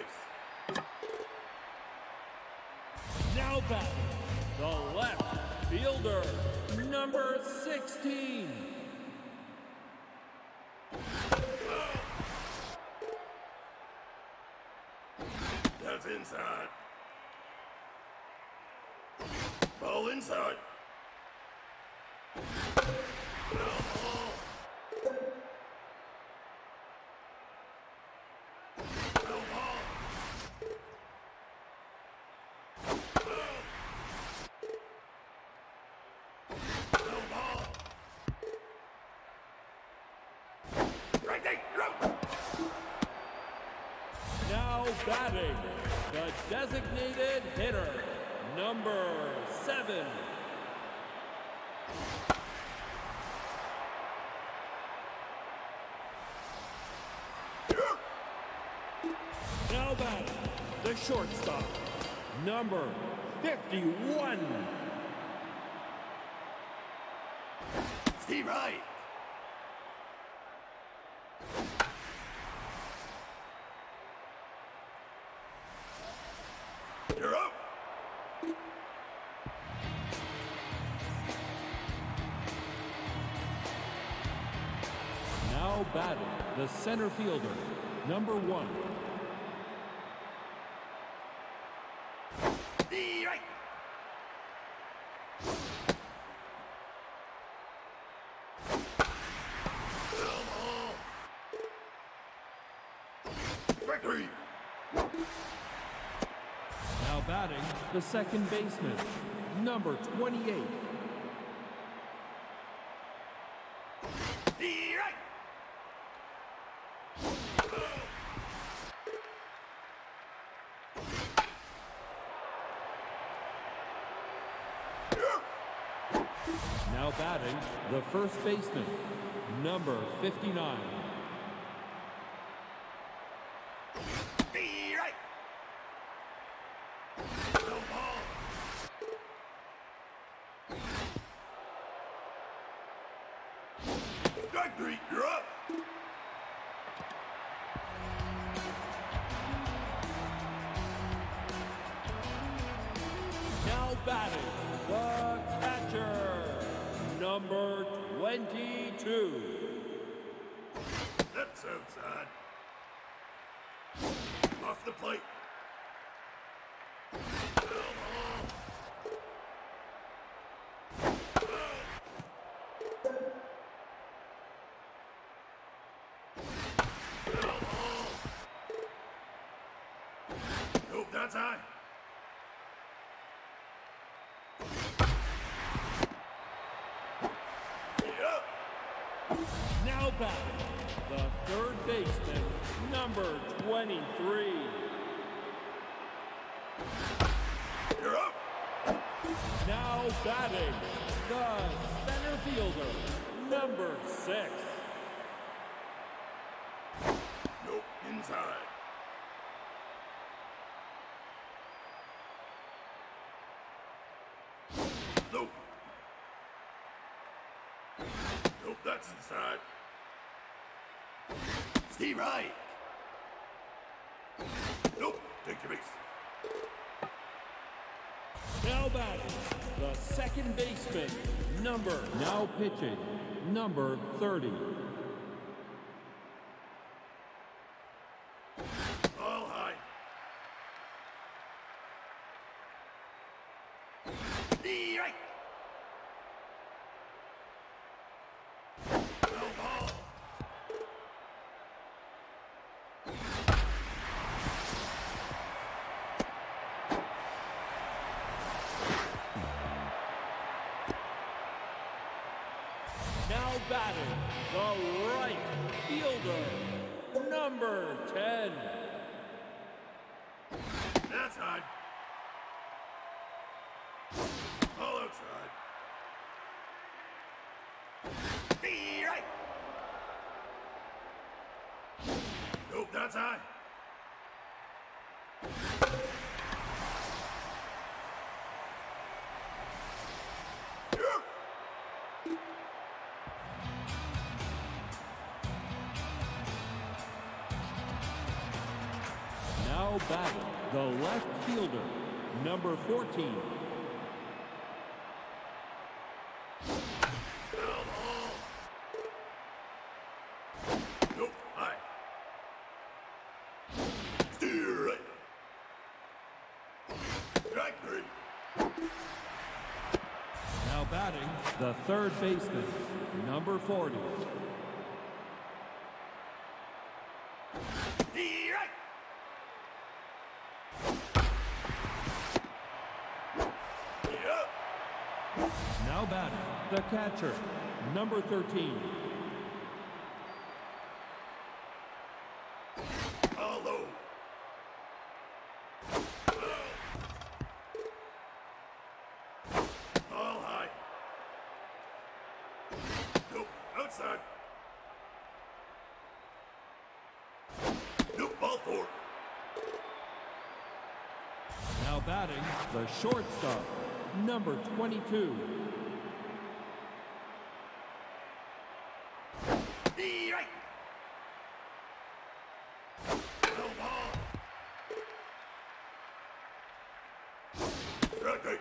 Now batting, the left fielder, number sixteen. That's inside. Ball inside. Ball. Ball ball. Ball ball. Right there, you're out. Now batting, the designated hitter, number seven. Now batting, the shortstop, number fifty-one. Steve Wright. You're up. Now batting, the center fielder, number one. The right. Strike three. Now batting, the second baseman, number twenty-eight. The right. Now batting, the first baseman, number fifty-nine. Be right. No ball. Strike three, you're up. Now batting, the catcher, number twenty-two. That's outside. Off the plate. No ball. No ball. Nope, that's high. Yep. Now batting, the third baseman, number twenty-three. You're up. Now batting, the center fielder, number six. Nope, inside. Nope. Nope, that's inside. Steve Wright. Nope, take your base. Now batting, the second baseman, number, now pitching, number thirty. All high. Steve Wright. No ball. Now batting, the right fielder, number ten. That's high. All outside. Steve Wright. Nope, that's high. Now batting, the left fielder, number fourteen. Nope, high. Steer right. Strike three. Now batting, the third baseman, number forty. Steer right. Yep. Now batting, the catcher, number thirteen. All low. All high. Nope, outside. Nope, ball four. Now batting, the shortstop, number twenty-two. Steer right. No ball. Strike right.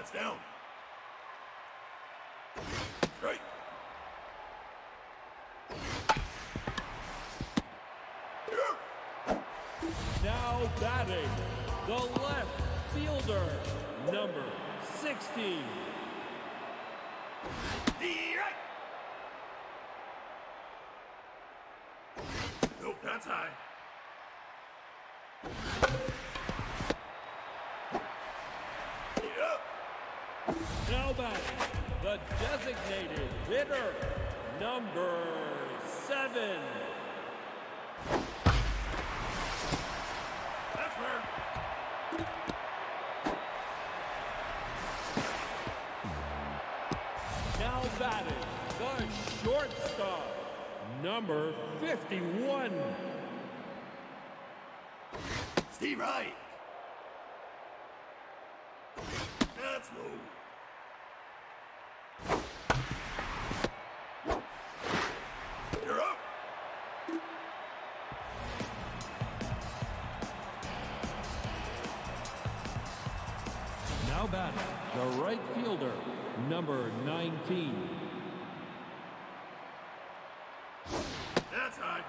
that's down. Strike. Now batting, the left fielder, number sixteen. Right. Nope, that's high. Yep. Now batting, the designated hitter, number seven. That's fair. Now batting, the shortstop, number fifty-one. Steve Wright. That's low. You're up. Now batting, the right fielder, number nineteen. That's high.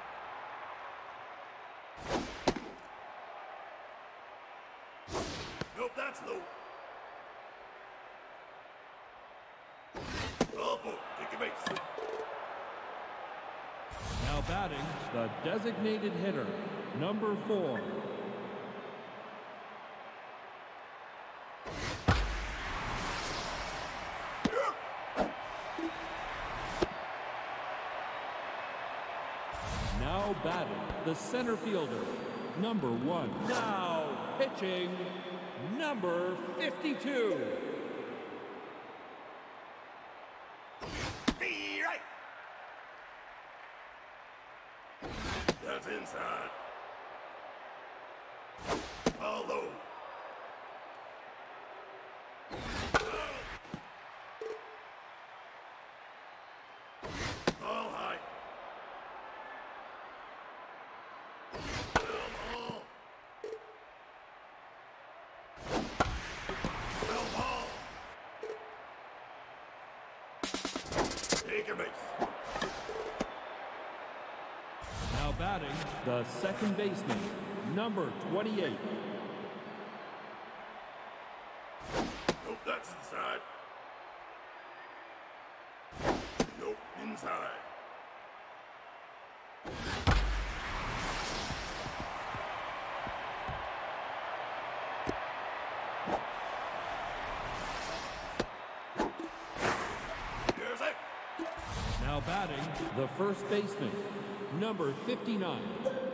Nope, that's low. Ball four, take a base. Now batting, the designated hitter, number four. Now batting, the center fielder, number one. Now pitching, number fifty-two. Be right. That's inside. Ball low. Ball high. Ball. Ball ball. Take a base. Now batting, the second baseman, number twenty-eight. Nope, that's inside. Nope, inside. Here's it. Now batting, the first baseman, number fifty-nine.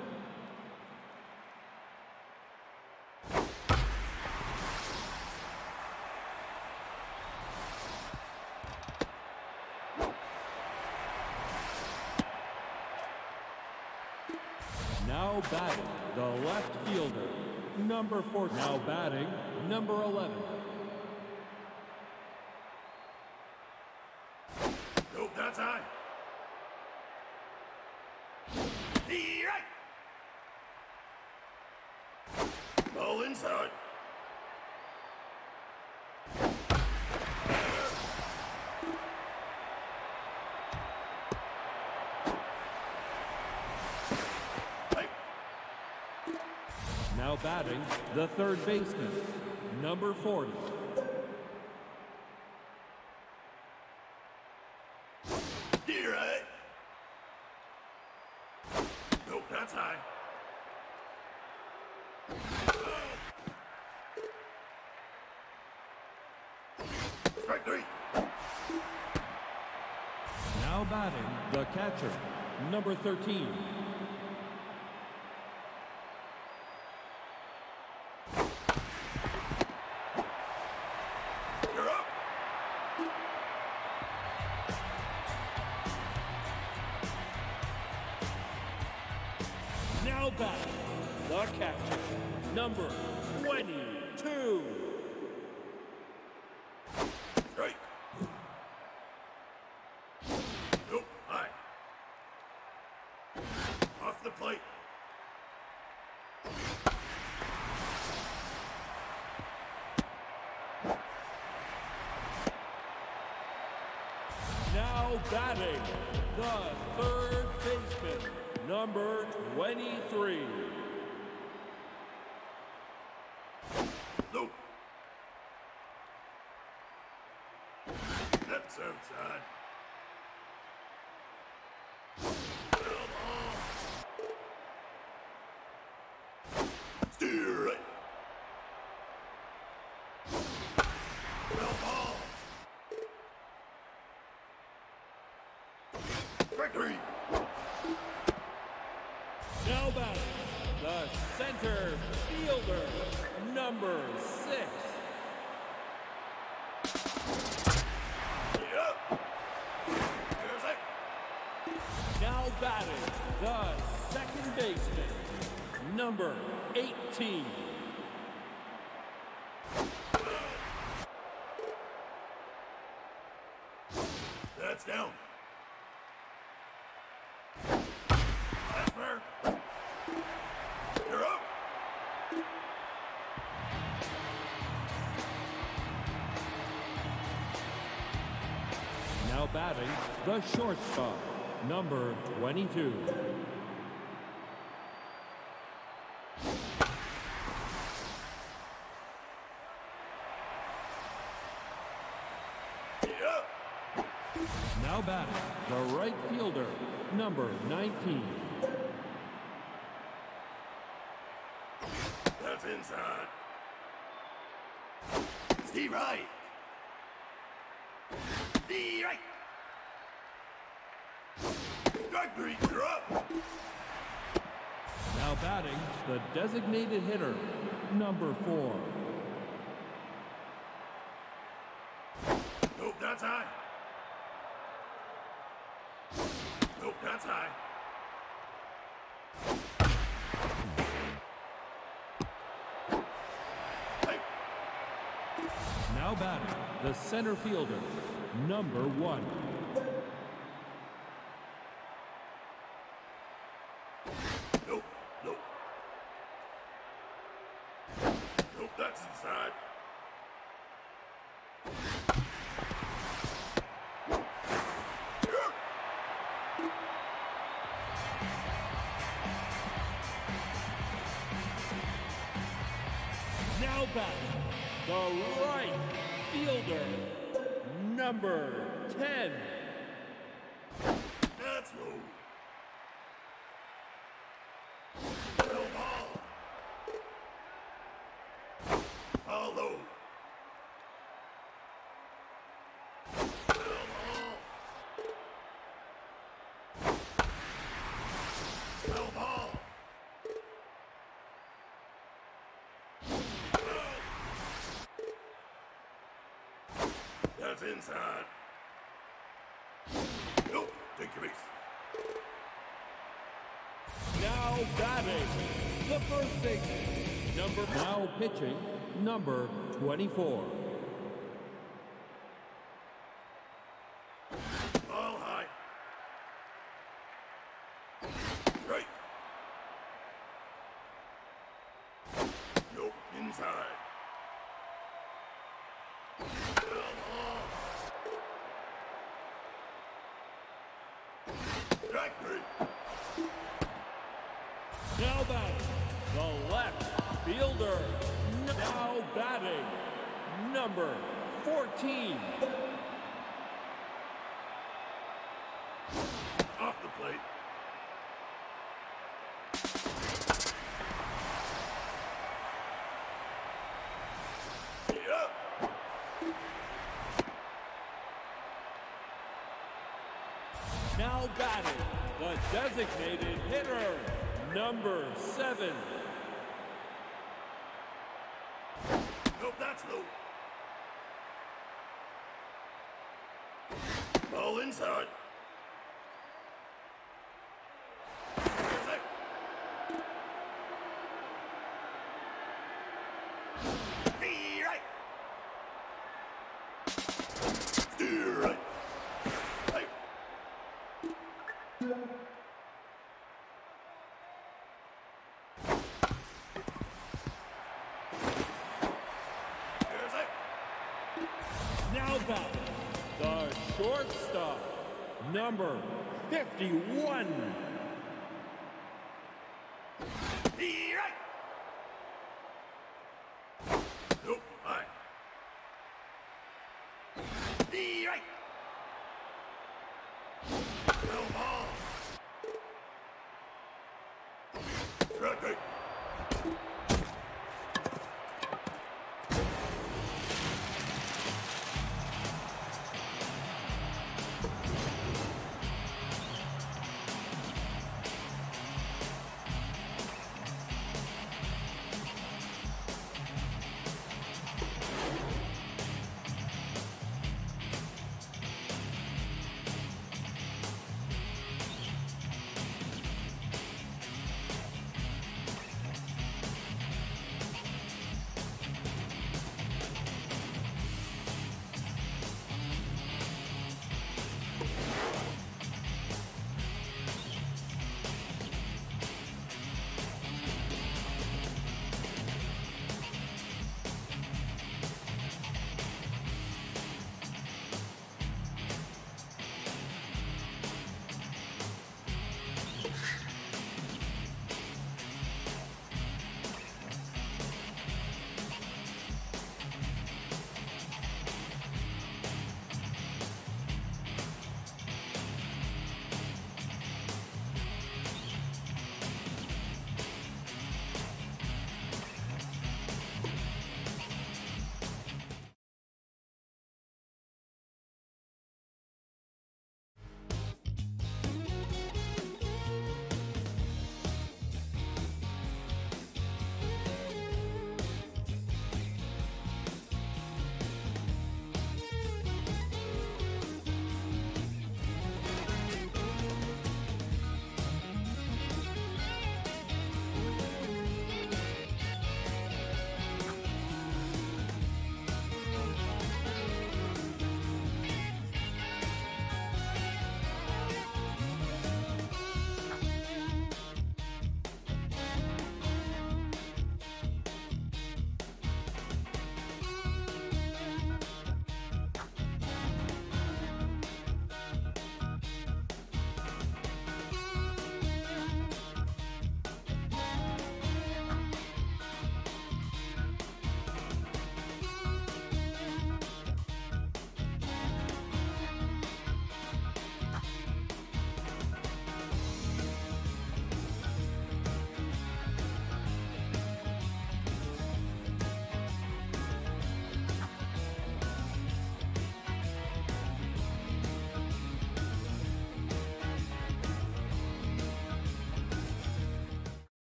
Now batting, the left fielder, number four. Now batting, number eleven. Nope, that's high. The right. Ball inside. Hey. Now batting, the third baseman, number forty. The right. Nope, that's high. Strike three. Now batting, the catcher, number thirteen. You're up. Now batting, the catcher, number twenty-two. Strike. Nope, high. Off the plate. Now batting, the third baseman, number twenty-three. Nope. That's outside. Steer right. Well ball. Strike three. Now batting, the center fielder, number six. Yeah. Here's it. Now batting, the second baseman, number eighteen. That's down. That's fair. You're up. Now batting, the shortstop, number twenty-two. Yeah. Now batting, the right fielder, number nineteen. That's inside. Steve right. Steve right. Strike three. You're up. Now batting, the designated hitter, number four. Nope, that's high. Nope, that's high. Hey. Now batting, the center fielder, number one. Nope, nope. Nope, that's inside. Now batting, the right fielder, number ten. That's low. Well ball. Ball low. Well ball. Well ball. That's inside. Nope, take your base. Now batting, the first baseman, number now pitching, number twenty-four. Ball high. Right. Nope, inside. Well ball. Strike three. Now batting, the left fielder, now batting, number fourteen. Off the plate. Yeah. Now batting, the designated hitter, number seven. Nope, that's low. Ball inside. Here's it. Be right. Steer right. Hey. Now batting, the shortstop, number fifty-one. Be right. Nope, aye. Be right. Come on.